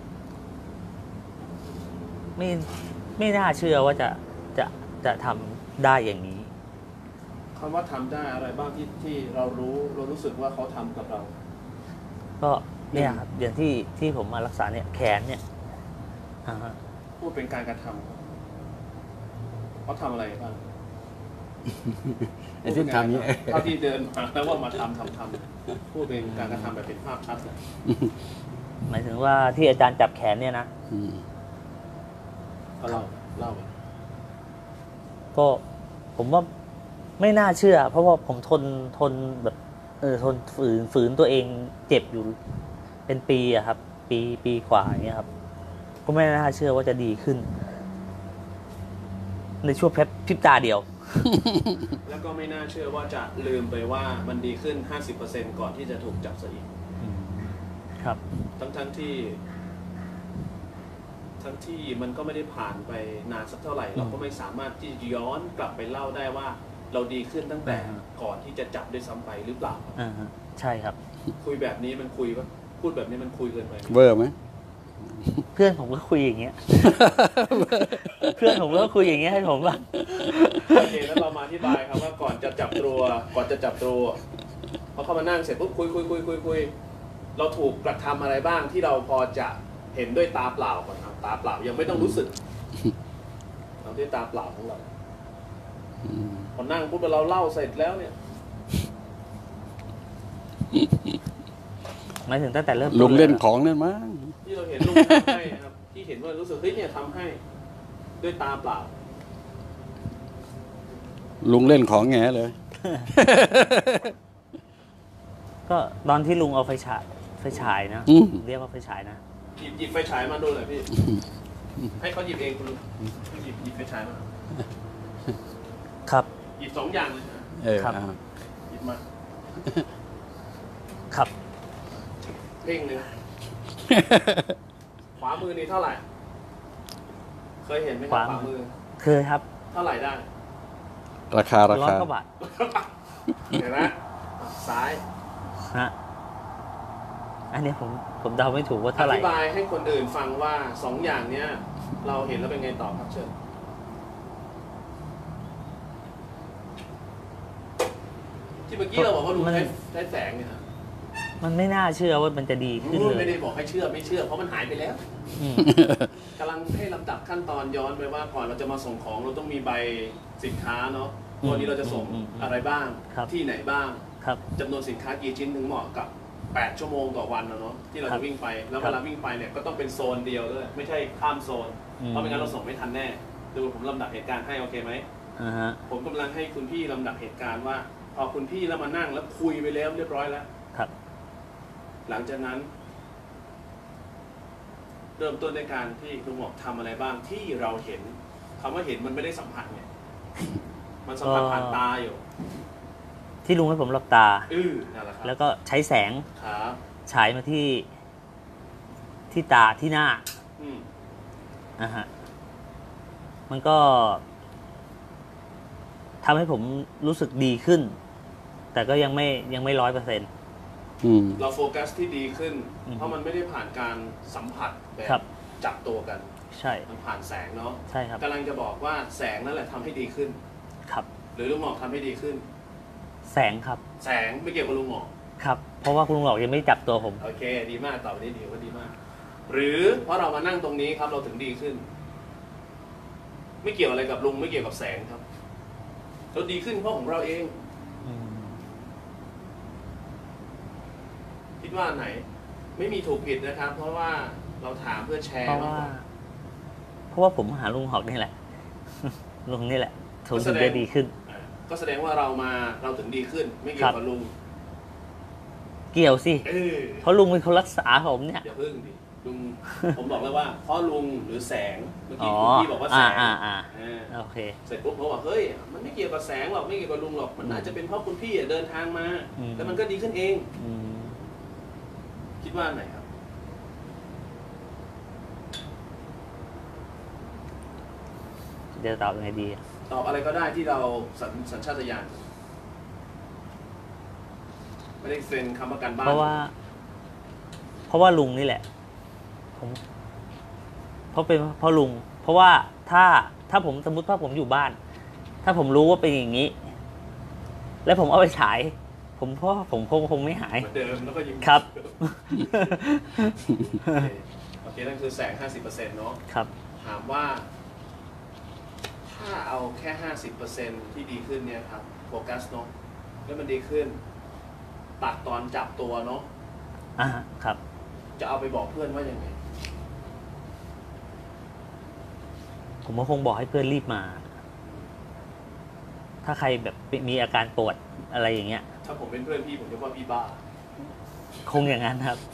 ไม่ไม่น่าเชื่อว่าจะจะจะทำได้อย่างนี้
คำว่าทำได้อะไรบ้างที่ที่เรารู้เรารู้สึกว่าเขาทำกับเรา
ก็เนี่ยครับอย่างที่ที่ผมมารักษาเนี่ยแขนเนี่ยอ่าฮะ
พูดเป็นการกระทำเขาทำอะไรบ้าง
ไอ้ที่ทำนี้
เท่าที่เดินมาแล้วว่ามาทำทำทำพูดเป็นการกระทำแบบเป็นภาพชัดเลย
หมายถึงว่าที่อาจารย์จับแขนเนี่ยนะ
อืม
ก็เล่าเล่าไป
ก็ผมว่าไม่น่าเชื่อ เพราะว่าผมทนทนแบบเออทนฝืนฝืนตัวเองเจ็บอยู่เป็นปีอะครับ ปีปีกว่าอย่างเงี้ยครับ ก็ไม่น่าเชื่อว่าจะดีขึ้น ในช่วงแป๊บพริบตาเดียว
แล้วก็ไม่น่าเชื่อว่าจะลืมไปว่ามันดีขึ้น ห้าสิบเปอร์เซ็นต์ ก่อนที่จะถูกจับซะอีก
ครับ
ทั้งทั้งที่ ทั้งที่มันก็ไม่ได้ผ่านไปนานสักเท่าไหร่ เราก็ไม่สามารถที่จะย้อนกลับไปเล่าได้ว่า เราดีขึ้นตั้งแต่
อ่า
ก่อนที่จะจับด้วยซ้ำไปหรือเปล่า
อ่าฮะใช่ครับ
คุยแบบนี้มันคุยว่าพูดแบบนี้มันคุยเกินไปไหม
เวอร์ไหม
เพื่อนผมก็คุยอย่างเงี้ย เพื่อนผมก็คุยอย่างเงี้ยให้ผมว่า
โอเคแล้วเรามาอธิบายครับว่าก่อนจะจับตัวก่อนจะจับตัวพอเข้ามานั่งเสร็จปุ๊บคุยคุยคุยคุยคุยเราถูกกระทำอะไรบ้างที่เราพอจะเห็นด้วยตาเปล่าก่อนครับตาเปล่ายังไม่ต้องรู้สึกเราด้วยตาเปล่าของเรา
อืม
พอนั่งปุ๊บเราเล่าเสร็จแล้วเนี่ย
หมายถึงตั้งแต่เริ่ม
ลุงเล่น
ต้ยหรอ
ของนั่นมั้ง
ที่เราเห็นลุงทำให้นะครับที่เห็นว่ารู้สึกเฮ้ยเนี่ยทำให้ด้วยตาเปล่า
ลุงเล่นของแง่เลย
ก็ตอนที่ลุงเอาไฟฉายไฟฉายนะ
อืม
เรียกว่าไฟฉายนะ
หยิบหยิบไฟฉายมาดูหน่อยพี่ให้เขาหยิบเองคุณลุงหยิบหยิบไฟฉายมา
ครับ
หยิบสองอย่างเลยนะ
เออ
ครับ
อ่า
หยิบมา
ครับ
เพ่งเลยนะ ขวามือนี่เท่าไหร่ เคยเห็นไหมครับขวามือ
เคยครับ
เท่าไหร่ได้
ราคารา
ร้อย
คา
กว่าบาท
เห็นไหมซ้าย
ฮะอันนี้ผมผมเดาไม่ถูกว่า
อ
เท่าไหร่
ธิบายให้คนอื่นฟังว่าสองอย่างเนี้ย เราเห็นแล้วเป็นไงต่อครับเชิญที่เมื่อกี้เราบอกว่าลุง
มัน
ใช้ใช้แสงเนี่ยครับ
มันไม่น่าเชื่อว่ามันจะดีขึ้นเล
ไม่
ย
ได้บอกให้เชื่อไม่เชื่อเพราะมันหายไปแล้ว
อืม
กำลังให้ลำดับขั้นตอนย้อนไปว่าก่อนเราจะมาส่งของเราต้องมีใบสินค้าเนาะตัวนี้เราจะส่ง
อืมอืม
อะไรบ้าง
ครับ
ที่ไหนบ้าง
ครับ
จำนวนสินค้ากี่ชิ้นถึงเหมาะกับแปดชั่วโมงต่อวันนะเนาะที่เรา
ครั
จะ
บ
วิ่งไปแล้ว
ครั
เว
บ
ลาวิ่งไปเนี่ยก็ต้องเป็นโซนเดียวด้วยไม่ใช่ข้ามโซน
อืม
เพราะไม่งั้นเราส่งไม่ทันแน่ดูผมลำดับเหตุการณ์ให้โอเคไหม
อ่าฮะ
ผมกำลังให้คุณพี่ลำดับเหตุการณ์ว่าพอคุณพี่แล้วมานั่งแล้วคุยไปแล้วเรียบร้อยแล้ว
ครับ
หลังจากนั้น เริ่มต้นในการที่ลุงหมอกทำอะไรบ้างที่เราเห็นคำว่าเห็นมันไม่ได้สัมผัสไงมันสัมผัสผ่านตาอยู่
ที่ลุงให้ผมหลับตา
อือนั่นแหละครับ
แล้วก็ใช้แสง
ครับ
ฉายมาที่ที่ตาที่หน้า
อืม
อ่ะฮะ มันก็ทำให้ผมรู้สึกดีขึ้น แต่ก็ยังไม่ยังไม่ร้อยเปอร์เซ็นต์
อืม
เราโฟกัสที่ดีขึ้น
อืม
เพราะมันไม่ได้ผ่านการสัมผัสแบ
ครับ บ
จับตัวกัน
ใช่
มันผ่านแสงเนาะ
ใช่ครับ
กำลังจะบอกว่าแสงนั่นแหละทำให้ดีขึ้น
ครับ
หรือลุงหมอกทำให้ดีขึ้น
แสงครับ
แสงไม่เกี่ยวกับลุงหมอก
ครับ เพราะว่าคุณลุงหลอกยังไม่จับตัวผม
โอเค ดีมากตอบนี้ดีว่าดีมาก หรือเพราะเรามานั่งตรงนี้ครับ เราถึงดีขึ้น ไม่เกี่ยวอะไรกับลุงไม่เกี่ยวกับแสงครับ เราดีขึ้นเพราะของเราเอง
อืม
คิดว่าไหน ไม่มีถูกผิดนะครับ เพราะว่าเราถามเพื่อแช
เพ
ร์
ราะ
มาก
ว่า
กว่า
เพราะว่าผมหาลุงหอกนี่แหละ ลุงนี่แหละผมถึงจะดีขึ้น
ก็แสดงว่าเรามาเราถึงดีขึ้น ไม่เกี่ยวกับลุง
เกี่ยวสิ
เออ
เพราะลุงเป็นคนรักษาผมเนี่ย
อย่าพึ่งดิลุง ผมบอกแล้วว่าเพราะลุงหรือแสงเมื่อ
อ๋
กี้
อ
คุณพี่บอกว่าแส
อ่าง อ่าอ่า
อ่า
โอเค
เสร็จปุ๊บเขาบอกเฮ้ยมันไม่เกี่ยวกับแสงหรอกไม่เกี่ยวกับลุงหรอกมันน่าจะเป็นเพราะคุณพี่อะเดินทางมา
อืม
แล้วมันก็ดีขึ้นเอง
อืม
คิดว่าอันไหนครับ
จะตอบยังไงดี
ตอบอะไรก็ได้ที่เราสัญสัญชาตญาณไม่ได้เซ็นคำประกันบ้าน
เพราะว่า เพราะว่าลุงนี่แหละ ผม เพราะเป็นเพราะลุง เพราะว่าถ้าถ้าผมสมมติว่าผมอยู่บ้าน ถ้าผมรู้ว่าเป็นอย่างนี้ แล้วผมเอาไปฉาย ผมเพราะว่าผมคงคงไม่หาย
เหมือนเดิมแล้วก็ยิง
ครับ
โอเคโอเคนั่นคือแสง ห้าสิบเปอร์เซ็นต์ เนาะ
ครับ
ถามว่า ถ้าเอาแค่ ห้าสิบเปอร์เซ็นต์ ที่ดีขึ้นเนี่ยครับโฟกัสเนาะแล้วมันดีขึ้น ตัดตอนจับตัวเนาะ
อ่าครับ
จะเอาไปบอกเพื่อนว่ายังไง
ผมก็คงบอกให้เพื่อนรีบมา ถ้าใครแบบมีอาการปวดอะไรอย่างเงี้ย
ถ้าผมเป็นเพื่อนพี่ผมจะว่าพี่บ้า
คงอย่างนั้นครับ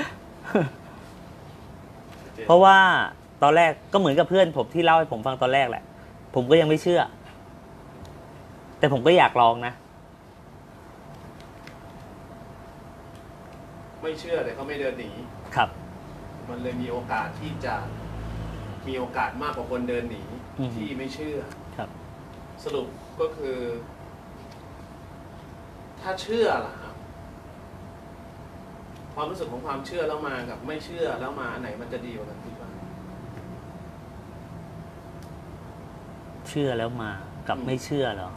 เพราะว่าตอนแรกก็เหมือนกับเพื่อนผมที่เล่าให้ผมฟังตอนแรกแหละ ผมก็ยังไม่เชื่อ แต่ผมก็อยากลองนะ
ไม่เชื่อแต่เขาไม่เดินหนี
ครับ
มันเลยมีโอกาสที่จะมีโอกาสมากกว่าคนเดินหนี
อืม
ที่ไม่เชื่อ
ครับ
สรุปก็คือ ถ้าเชื่อล่ะครับความรู้สึกของความเชื่อแล้วมากับไม่เชื่อแล้วมาอันไหนมันจะดีกว่ากันคิดว่า
เชื่อแล้วมากับไม่เชื่อเหรอ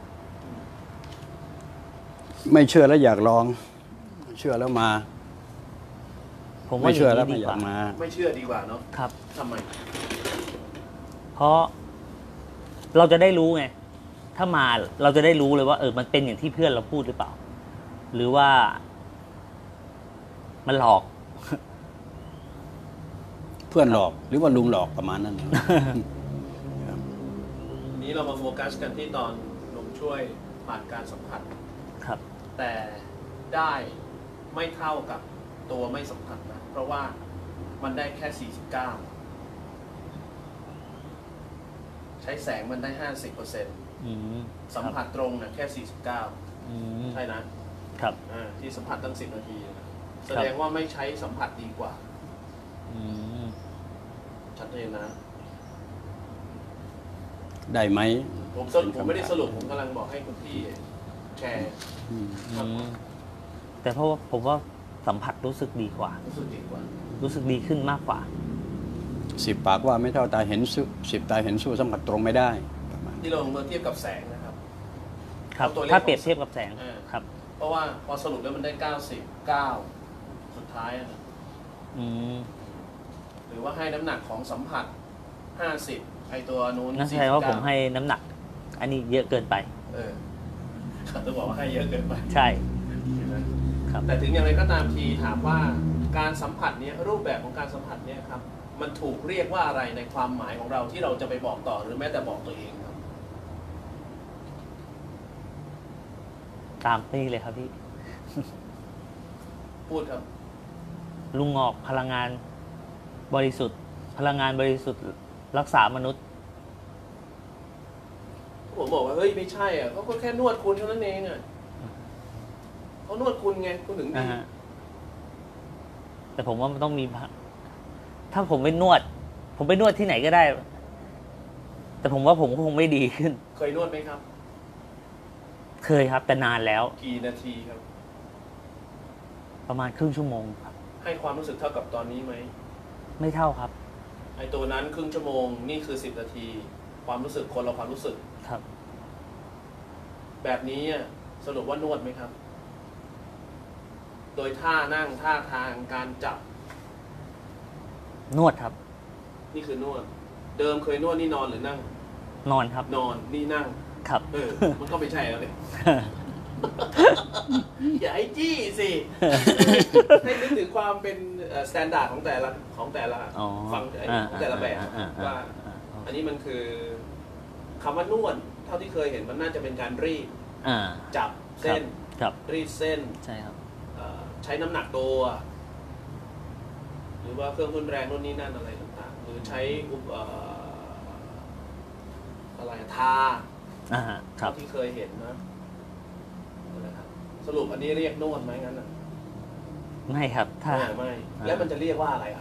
ไม่เชื่อแล้วอยากลอง เชื่อแล้วมา
ผมว่า
ไม่
อ
เชื่อย่าง แล้ว
นี้
ไม่
ดี
อก ยา
ว่า
กมา
ไม่เชื่อดีกว่าเนาะ
ครับ
ทำไม
เพราะเราจะได้รู้ไง ถ้ามาเราจะได้รู้เลยว่า เออ มันเป็นอย่างที่เพื่อนเราพูดหรือเปล่า หรือว่า มันหลอก
เพื่อนหลอกหรือว่าลุงหลอกประมาณนั้นนะ
นี้เรามาโฟกัสกันที่ตอนลงช่วยผ่านการสัมผัส
ครับ
แต่ได้ไม่เท่ากับตัวไม่สัมผัสนะ เพราะว่ามันได้แค่ สี่สิบเก้า ใช้แสงมันได้ ห้าสิบเปอร์เซ็นต์
อืม
สัมผัสตรงนะแค่ สี่สิบเก้า
อืม
ใช่นะครับ อ่าที่สัมผัสตั้งสิบนาทีนะแสดงว่าไม่ใช้สัมผัสดีกว่า
อืม
ชัดเจนนะ
ได้ไหม
ผมสรุปผมไม่ได้สรุปผมกำลังบอกให้คุณพี่แชร์
อืม
อืมแต่เพราะว่าผมว่าสัมผัสรู้สึกดีกว่า
รู้สึกดีกว่า
รู้สึกดีขึ้นมากกว่า
สิบปากว่าไม่เท่าตาเห็นสู้สิบตาเห็นสู้สัมผัสตรงไม่ได้ประมาณ
ที่เราเมื่อเทียบกับแสงนะครับ
ครับ
เอาตัวเลข
ถ้าเปรียบเทียบกับแสง
อ่า
ครับ
เพราะว่าพอสรุปแล้วมันได้เก้าสิบเก้าสุดท้ายอะนะ
อืม
หรือว่าให้น้ำหนักของสัมผัสห้าสิบไอตัวนู้น
นั่นแสดงว่าผมให้น้ำหนัก อันนี้เยอะเกินไป
เออต้องบอกว่าให้เยอะเกินไป
ใช่ ครับ
แต่ถึงอย่างไรก็ตามทีถามว่าการสัมผัสเนี้ยรูปแบบของการสัมผัสเนี้ยครับ มันถูกเรียกว่าอะไรในความหมายของเราที่เราจะไปบอกต่อหรือแม้แต่บอกตัวเองครับ
ตามนี่เลยครับพี่
พูดครับ
ลุงงอกพลังงานบริสุทธิ์ พลังงานบริสุทธิ์รักษามนุษย์
ผมบอกว่าเฮ้ยไม่ใช่อ่ะเขาก็แค่นวดคุณเท่านั้นเองอ่ะเขานวดคุณไงคุณถึงดี
อ่าฮะ แต่ผมว่ามันต้องมีพะถ้าผมไปนวด ผมไปนวดที่ไหนก็ได้ แต่ผมว่าผมก็คงไม่ดีขึ้น
เคยนวดไหมครับ
เคยครับ แต่นานแล้ว
กี่นาทีครับ
ประมาณครึ่งชั่วโมงครับ
ให้ความรู้สึกเท่ากับตอนนี้ไหม
ไม่เท่าครับ
ไอตัวนั้นครึ่งชั่วโมงนี่คือสิบนาที ความรู้สึกคนละความรู้สึก
ครับ
แบบนี้อ่ะสรุปว่านวดไหมครับ โดยท่านั่งท่าทางการจับ
นวดครับ
นี่คือนวด เดิมเคยนวดนี่นอนหรือนั่ง
นอนครับ
นอนนี่นั่ง
ครับ
เออ มันก็ไม่ใช่แล้วเลย อย่าให้จี้สิ ให้นึกถึงความเป็นสแตนดาร์ดของแต่ละของแต่ละ
อ๋อ
ฟังไอ้
อ่า
ของแต่ละแบบ
อ่าอ่าอ่า
ว่า อันนี้มันคือคำว่านวด เท่าที่เคยเห็นมันน่าจะเป็นการรีด
อ่า
จับเส้น
ครับ
รีดเส้น
ใช่ครับ
เอ่อใช้น้ำหนักตัวหรือว่าเครื่องทุนแรงโน่นนี่นั่นอะไรต่างๆหรือใช้อุปเอ่ออะไรทา
อ่าฮะครับ
ที่เคยเห็นนะนะครับสรุปอันนี้เรียกนวดไหมงั้นอ่ะ
ไม่ครับถ้า
ไม่ไม่แล้วมันจะเรียกว่าอะไรเอา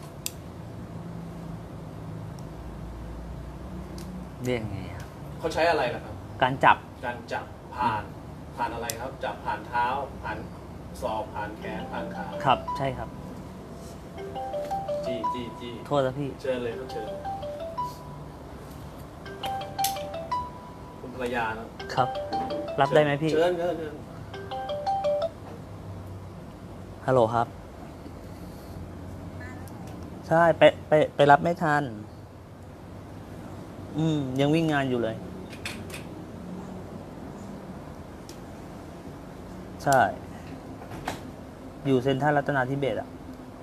เรียกไงครับ
เขาใช้อะไรล่ะครับ
การจับ
การจับผ่านผ่านอะไรครับ จับผ่านเท้า ผ่านศอกผ่านแขนผ่านขา
ครับใช่ครับ
จี้จี้จี้
โทษนะพี่
เชิญเลยครับเชิญคุณภรรยานะครับ
รับได้ไหมพี่
เชิญเชิญเชิญ
ฮัลโหลครับ ใช่ไปไปไปรับไม่ทัน อืม ยังวิ่งงานอยู่เลย ใช่ อยู่เซ็นทรัลรัตนาธิเบศร์อ่ะ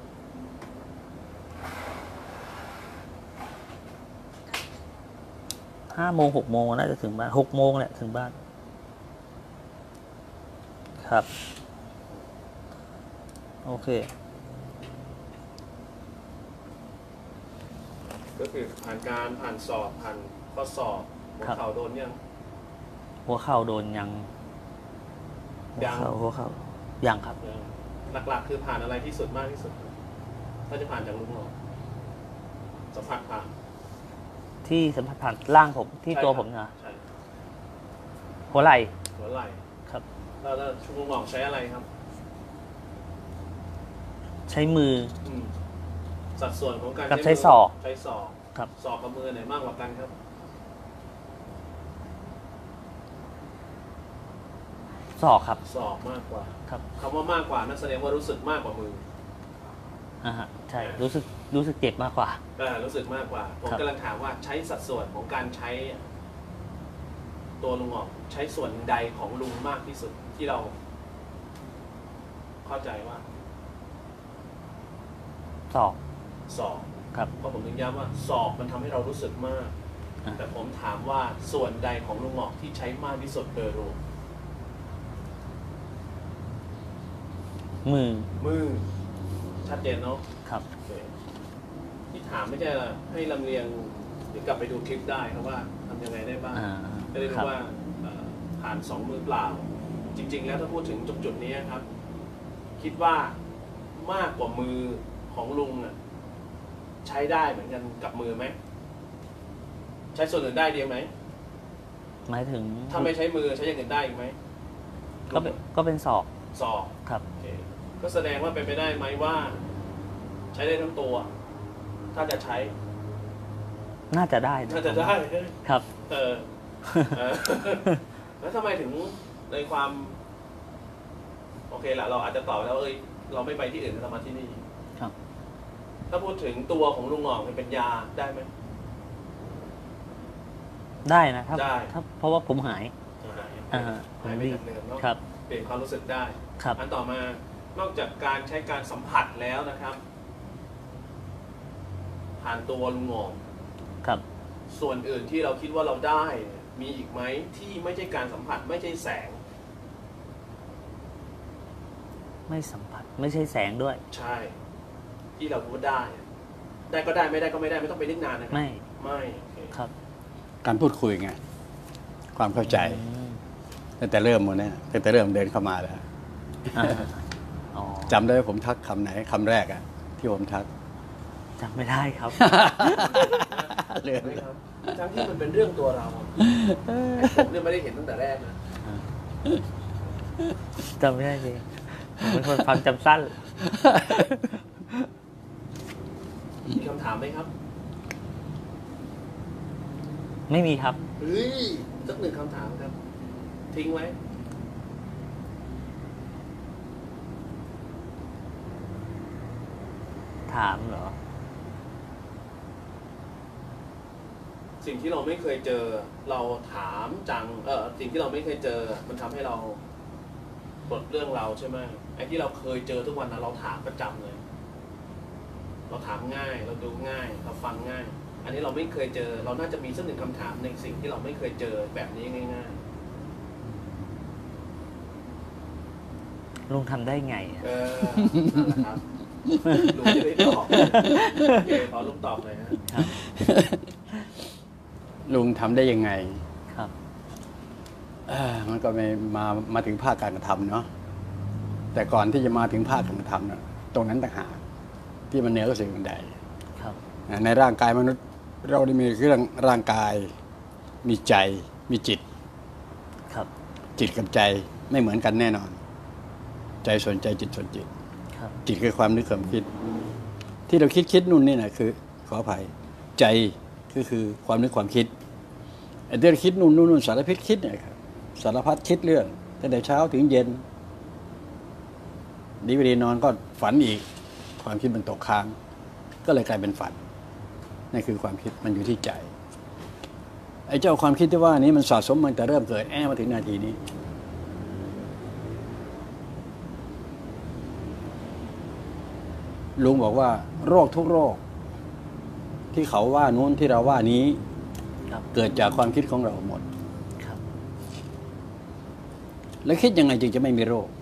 ห้าโมงหกโมงน่าจะถึงบ้านหกโมงแหละถึงบ้าน ครับ โอเค
ก็คือผ่านการผ่านสอบผ่านข้อสอบหัว
ครับ
เข่าโดนยัง
หัวเข่าโดนยัง หัว
ยัง
เข่าหัวเข่ายังครับ
ยังหลักๆ คือผ่านอะไรที่สุดมากที่สุดถ้าจะผ่านจากลุงหมอสัมผัสผ่าน
ที่สัมผัสผ่านร่างผมที่
ใช่
ตัว
ครับ
ผมนะ
ใช่
หัวไหล่
หัวไหล่
ครับ
แล้วแล้วลุงหมอใช้อะไรครับ
ใช้มือ
อืมสัดส่วนของการ
กับ
มื
ใช้ศอก
ใช้ศอก
ครับ
ศอกกับมือไหนมากกว่ากันครับ
ศอกครับ
ศอกมากกว่า
ครับ
คำว่ามากกว่านั่นแสดงว่ารู้สึกมากกว่ามือ
อ่าฮะใช่รู้สึกรู้สึกเจ็บมากกว่า
อ่ารู้สึกมากกว่า ผม
ครับ
กำลังถามว่าใช้สัดส่วนของการใช้ ตัวลุงออกใช้ส่วนใดของลุงมากที่สุดที่เรา เข้าใจว่า
ศอก
ศอก
ครับ
เพราะผมถึงย้ำว่าศอกมันทำให้เรารู้สึกมาก
อ่า
แต่ผมถามว่าส่วนใดของลุงหมอกที่ใช้มากที่สุดโดยรวม
มือ
มือ ชัดเจนเนาะ
ครับ
โอเคที่ถามไม่ใช่ให้ลำเลียงหรือกลับไปดูคลิปได้ครับว่าทำยังไงได้บ้าง
อ่า
จะได้
ครั
รู้
บ
ว่าเอ่อผ่านสองมือเปล่า จริง ๆ แล้วถ้าพูดถึงจุดจุดๆนี้ครับ คิดว่ามากกว่ามือของลุงอ่ะใช้ได้เหมือนกันกับมือไหมใช้ส่วนอื่นได้เดียวไหม
หมายถึง
ถ้าไม่ใช้มือใช้อย่างอื่นได้อีกไหม
ก็เป็นก็เป็นศอก
ศอก
ครับ
โอเคก็แสดงว่าเป็นไปได้ไหมว่า ใช้ได้ทั้งตัว ถ้าจะใช้
น่าจะได้น
น่าจะได้
ครับ
เออเออ แล้วทำไมถึงในความ โอเคละเราอาจจะตอบแล้วเอ้ยเราไม่ไปที่อื่นเรามาที่นี่
ครับ
ถ้าพูดถึงตัวของลุงหงอกเป็นยาได้ไหม
ได้นะครับ
ได้
ถ้าเพราะว่าผมหาย
หาย
อ่า
หายไปจากเดิมเนาะ
ครับ
เปลี่ยนความรู้สึกได้
ครับ
อันต่อมานอกจากการใช้การสัมผัสแล้วนะครับ ผ่านตัวลุงหงอก
ครับ
ส่วนอื่นที่เราคิดว่าเราได้เนี่ยมีอีกไหมที่ไม่ใช่การสัมผัสไม่ใช่แสง
ไม่สัมผัส ไม่ใช่แสงด้วย
ใช่ ที่เราพูดได้ ได้ก็ได้ไม่ได้ก็ไม่ได้ไม่ต้องไปนึกนานนะครั
ไม่
ไม่โอเค
ครับ
การพูดคุยไง ความเข้าใจ
อืม
ตั้งแต่เริ่มหมดเนี่ยตั้งแต่เริ่มเดินเข้ามาแล้ว
อ่าอ๋อ
จำได้ว่าผมทักคำไหนคำแรกอะที่ผมทัก
จำไม่ได้ครับ
เรื่อง
ไหมครับทั้งที่มันเป็นเรื่องตัวเราผมเนี่ยไม่ได้เห็นตั้งแต่แรกนะ
จำไม่ได้จริงผมเป็นคนฟังจำสั้น
มีคำถามไหมครับ
ไม่มีครับ
เฮ้ยสักหนึ่งคำถามครับ ทิ้งไว้
ถามเหรอ
สิ่งที่เราไม่เคยเจอ เราถามจัง เออสิ่งที่เราไม่เคยเจอ มันทำให้เราปลดเรื่องเราใช่ไหมไอ้ที่เราเคยเจอทุกวันนะเราถามประจำเลย เราถามง่าย เราดูง่าย เราฟังง่าย อันนี้เราไม่เคยเจอ เราน่าจะมีสักหนึ่งคำถามในสิ่งที่เราไม่เคยเจอแบบนี้ง่าย
ลุงทำได้ไงอะ
เออนั่นแหละครับลุงจะได้ตอบโอเคขอลุงตอบหน่อยฮะ
ครับ
ลุงทำได้ยังไง
ครับ
เอ่อมันก็ไม่มามาถึงภาคการกระทำเนาะแต่ก่อนที่จะมาถึงภาคการกระทำเนี่ยตรงนั้นต่างหากที่มันเหนือกว่าสิ่งอื่นใด
ครับ
ในร่างกายมนุษย์เราได้มีเรื่องร่างกาย มีใจมีจิต
ครับ
จิตกับใจไม่เหมือนกันแน่นอน ใจส่วนใจจิตส่วนจิต
ครับ
จิตคือความนึกความคิด ที่เราคิดคิดนู่นนี่นะคือขออภัยใจก็คือความนึกความคิดไอ้ที่เราคิดนู่นนู่นนู่นสารพัดคิดเนี่ยครับสารพัดคิดเรื่องตั้งแต่เช้าถึงเย็นดีไม่ดีนอนก็ฝันอีก ความคิดมันตกค้าง ก็เลยกลายเป็นฝันนั่นคือความคิดมันอยู่ที่ใจไอ้เจ้าความคิดที่ว่านี้มันสะสมมันแต่เริ่มเกิดแอบมาถึงนาทีนี้ลุงบอกว่าโรคทุกโรค ที่เขาว่านู้นที่เราว่านี้
ครับ
เกิดจากความคิดของเราหมด
ครับ
แล้วคิดยังไงจึงจะไม่มีโรค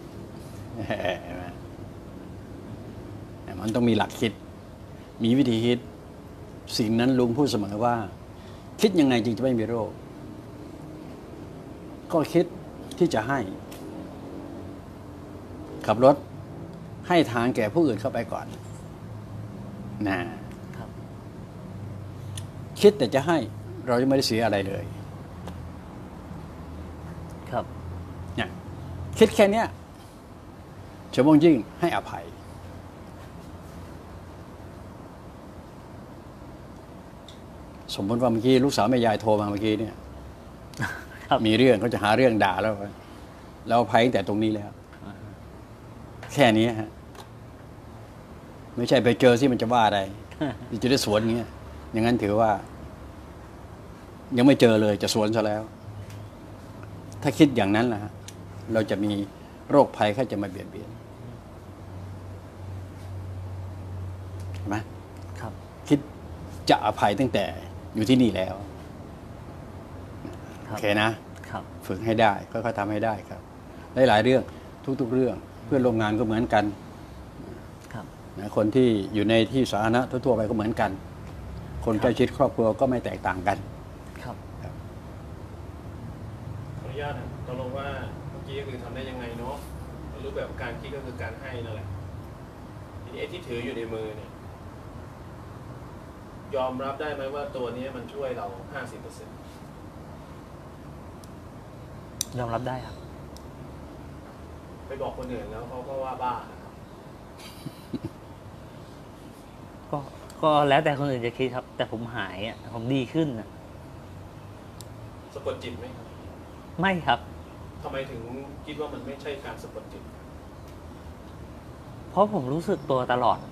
มันต้องมีหลักคิด มีวิธีคิด สิ่งนั้นลุงพูดเสมอว่า คิดยังไงจึงจะไม่มีโรค ก็คิดที่จะให้ ขับรถให้ทางแก่ผู้อื่นเข้าไปก่อนนะครับ คิดแต่จะให้ เราจะไม่ได้เสียอะไรเลย
ครับ
เนี่ยคิดแค่เนี้ยเฉพาะยิ่งให้อภัย สมมติว่าเมื่อกี้ลูกสาวแม่ยายโทรมาเมื่อกี้เนี่ย
ครับ
มีเรื่องเขาจะหาเรื่องด่าแล้วเราอภัยตั้งแต่ตรงนี้แล้ว แค่นี้ฮะไม่ใช่ไปเจอที่มันจะว่าอะไรจะได้สวนอย่างเงี้ยอย่างนั้นถือว่า ยังไม่เจอเลยจะสวนซะแล้ว ถ้าคิดอย่างนั้นล่ะฮะเราจะมีโรคภัยแค่จะมาเบียดเบียนเห็นไหม
ครับ
คิดจะอภัยตั้งแต่อยู่ที่นี่แล้ว
ค
โอ
รับ
เคนะ
ครับ
ฝึกให้ได้ค่อยๆทำให้ได้ครับหลายๆเรื่องทุกๆเรื่องเพื่อนร่วมงานก็เหมือนกัน
ครับ
นะคนที่อยู่ในที่สาธารณะทั่วๆไปก็เหมือนกัน คนใกล้ชิดครอบครัวก็ไม่แตกต่างกัน
ครับ
ขออนุญาตนะตกลงว่าเมื่อกี้ก็คือทำได้ยังไงเนาะรูปแบบของการคิดก็คือการให้นั่นแหละทีนี้ไอ้ที่ถืออยู่ในมือเนี่ย ยอมรับได้ไหมว่าตัวนี้มันช่วยเรา ห้าสิบเปอร์เซ็นต์
ยอมรับได้ครับ
ไปบอกคนอื่นแล้วเขาก็ว่าบ้านะครับ
ก็ ก็แล้วแต่คนอื่นจะคิดครับ แต่ผมหายอ่ะ ผมดีขึ้นอ่ะ
สะกดจิตไหมครับ
ไม่ครับ
ทำไมถึงคิดว่ามันไม่ใช่การสะกดจิต
เพราะผมรู้สึกตัวตลอด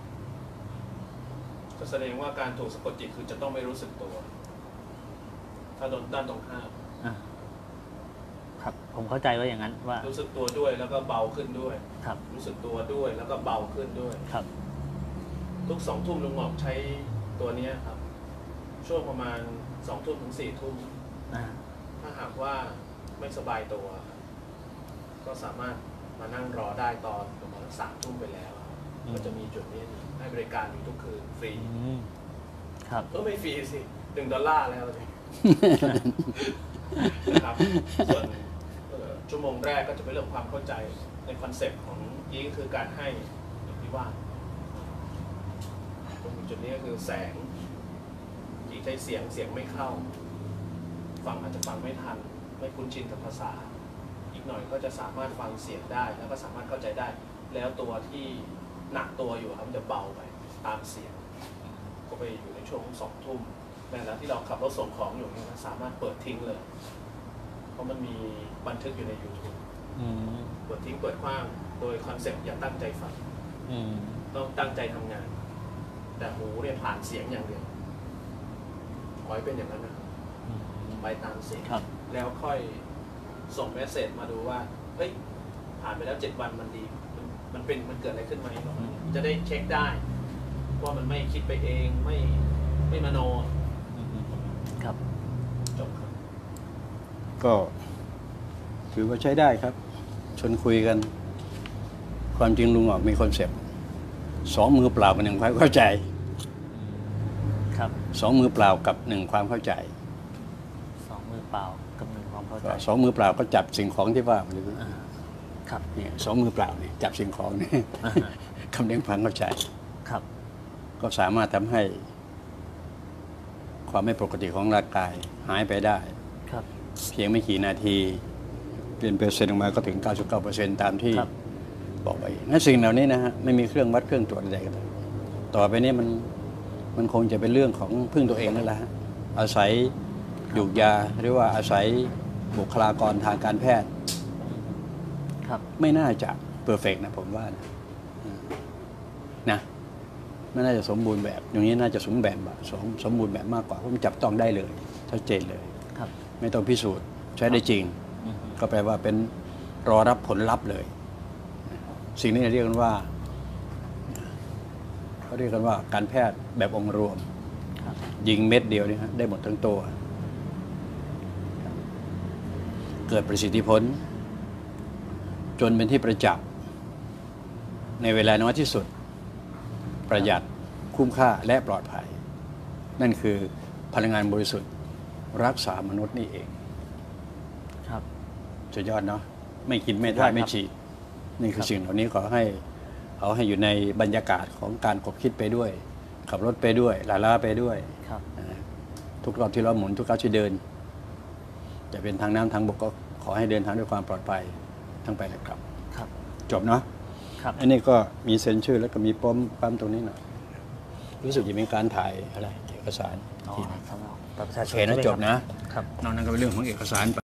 ก็แสดงว่าการถูกสะกดจิตคือจะต้องไม่รู้สึกตัว ถ้าโดนด้านตรงข้าม
อ่ะครับ ผมเข้าใจว่าอย่างนั้นว่า
รู้สึกตัวด้วยแล้วก็เบาขึ้นด้วย
ครับ
รู้สึกตัวด้วยแล้วก็เบาขึ้นด้วย
ครับ
ทุกสองทุ่มลุงหมอกใช้ตัวเนี้ยครับ ช่วงประมาณสองทุ่มถึงสี่ทุ่ม
อ่า
ถ้าหากว่าไม่สบายตัว ก็สามารถมานั่งรอได้ตอนประมาณสามทุ่มไปแล้ว ก็จะมีจุดนี้ให้บริการอยู่ทุกคืนฟรี
อืมครับ
ก็ไม่ฟรีสิหนึ่งดอลลาร์แล้วสิ นะครับ ส่วนเอ่อชั่วโมงแรกก็จะเป็นเรื่องความเข้าใจในคอนเซ็ปต์ของนี้ก็คือการให้อย่างที่ว่าตรงจุดนี้ก็คือแสงที่ใช้เสียงเสียงไม่เข้า ฟังอาจจะฟังไม่ทัน ไม่คุ้นชินกับภาษา อีกหน่อยก็จะสามารถฟังเสียงได้ แล้วก็สามารถเข้าใจได้ แล้วตัวที่หนักตัวอยู่ครับมันจะเบาไปตามเสียง ก็ไปอยู่ในช่วงของสองทุ่มในขณะที่เราขับรถส่งของอยู่เนี่ยสามารถเปิดทิ้งเลย เพราะมันมีบันทึกอยู่ใน YouTube
อืม
เปิดทิ้งเปิดขว้างโดยคอนเซ็ปต์อย่าตั้งใจฟัง
อืม
ต้องตั้งใจทำงาน แต่หูเนี่ยผ่านเสียงอย่างเดียวขอให้เป็นอย่างนั้นนะครับ
อืม
ไปตามเสียง
ครับ
แล้วค่อยส่งเมสเซจมาดูว่าเฮ้ยผ่านไปแล้วเจ็ดวันมันดี มันมันเป็นมันเกิดอะไรขึ้นไหมประมาณนี้จะได้เช็คได้ว่ามันไม่คิดไปเองไม่ไม่มโน
อืมครับ
จบครับ
ก็ถือว่าใช้ได้ครับ ชวนคุยกันความจริงลุงออกมีคอนเซปต์สองมือเปล่ากับหนึ่งความเข้าใจ
ครับ
สองมือเปล่ากับหนึ่งความเข้าใจ
สองมือเปล่ากับหนึ่งความเข้าใจ
ก็สองมือเปล่าก็จับสิ่งของที่ว่าหรือ
อ่าครับ
เนี่ยสองมือเปล่าเนี่ยจับสิ่งของเนี่ย
อ่าฮะ
คำเน้นความเข้าใจ
ครับ
ก็สามารถทำให้ความไม่ปกติของร่างกายหายไปได้
ครับ
เพียงไม่กี่นาที เปลี่ยนเปอร์เซ็นต์ออกมาก็ถึง เก้าสิบเก้าเปอร์เซ็นต์ ตามที่
ครับ
บอกไปนั่นสิ่งเหล่านี้นะฮะไม่มีเครื่องวัดเครื่องตรวจใดๆก็ได้ต่อไปนี้มันมันคงจะเป็นเรื่องของพึ่งตัวเองนั่นแหละฮะอาศัยหยูกยาหรือว่าอาศัยบุคลากรทางการแพทย์
ครับ
ไม่น่าจะเพอร์เฟกต์นะผมว่านะอืมนะไม่น่าจะสมบูรณ์แบบ อย่างนี้น่าจะสมแบบอะสมสมบูรณ์แบบมากกว่าเพราะมันจับต้องได้เลยชัดเจนเลย
ครับ
ไม่ต้องพิสูจน์ใช้ได้จริง
อือฮึ
ก็แปลว่าเป็นรอรับผลลัพธ์เลย สิ่งนี้เรียกกันว่าเขาเรียกกันว่าการแพทย์แบบองค์รวม
ครับ
ยิงเม็ดเดียวเนี่ยฮะได้หมดทั้งตัว เกิดประสิทธิผล จนเป็นที่ประจักษ์ในเวลาน้อยที่สุด ประหยัดคุ้มค่าและปลอดภัย นั่นคือพลังงานบริสุทธิ์รักษามนุษย์นี่เอง
ครับ
สุดยอดเนาะไม่กินไม่
สุดย
ทา
อน ด
ไม่
ครับ
ฉีดนี่คือ
ครับ
สิ่งเหล่านี้ขอให้เอาให้อยู่ในบรรยากาศของการขบคิดไปด้วย ขับรถไปด้วยลาลาไปด้วย
ครับ
นะทุกรอบที่เราหมุนทุกก้าวที่เดิน จะเป็นทางน้ำทางบกก็ขอให้เดินทางด้วยความปลอดภัยทั้งไปและกลับ
ครับ
จบเนาะ
ครับ
อันนี้ก็มีเซ็นชื่อแล้วก็มีปั๊มปั๊มตรงนี้หน่อยรู้สึกจะมีการถ่ายอะไรเอกสาร
อ๋อ
ทีนึง
สำหรับบัตรประชา
โอ
ชน
เคนะ
ใช่ไหม
จบ
ครับ
นะครับ นอกนั้นก็เป็นเรื่องของเอกสาร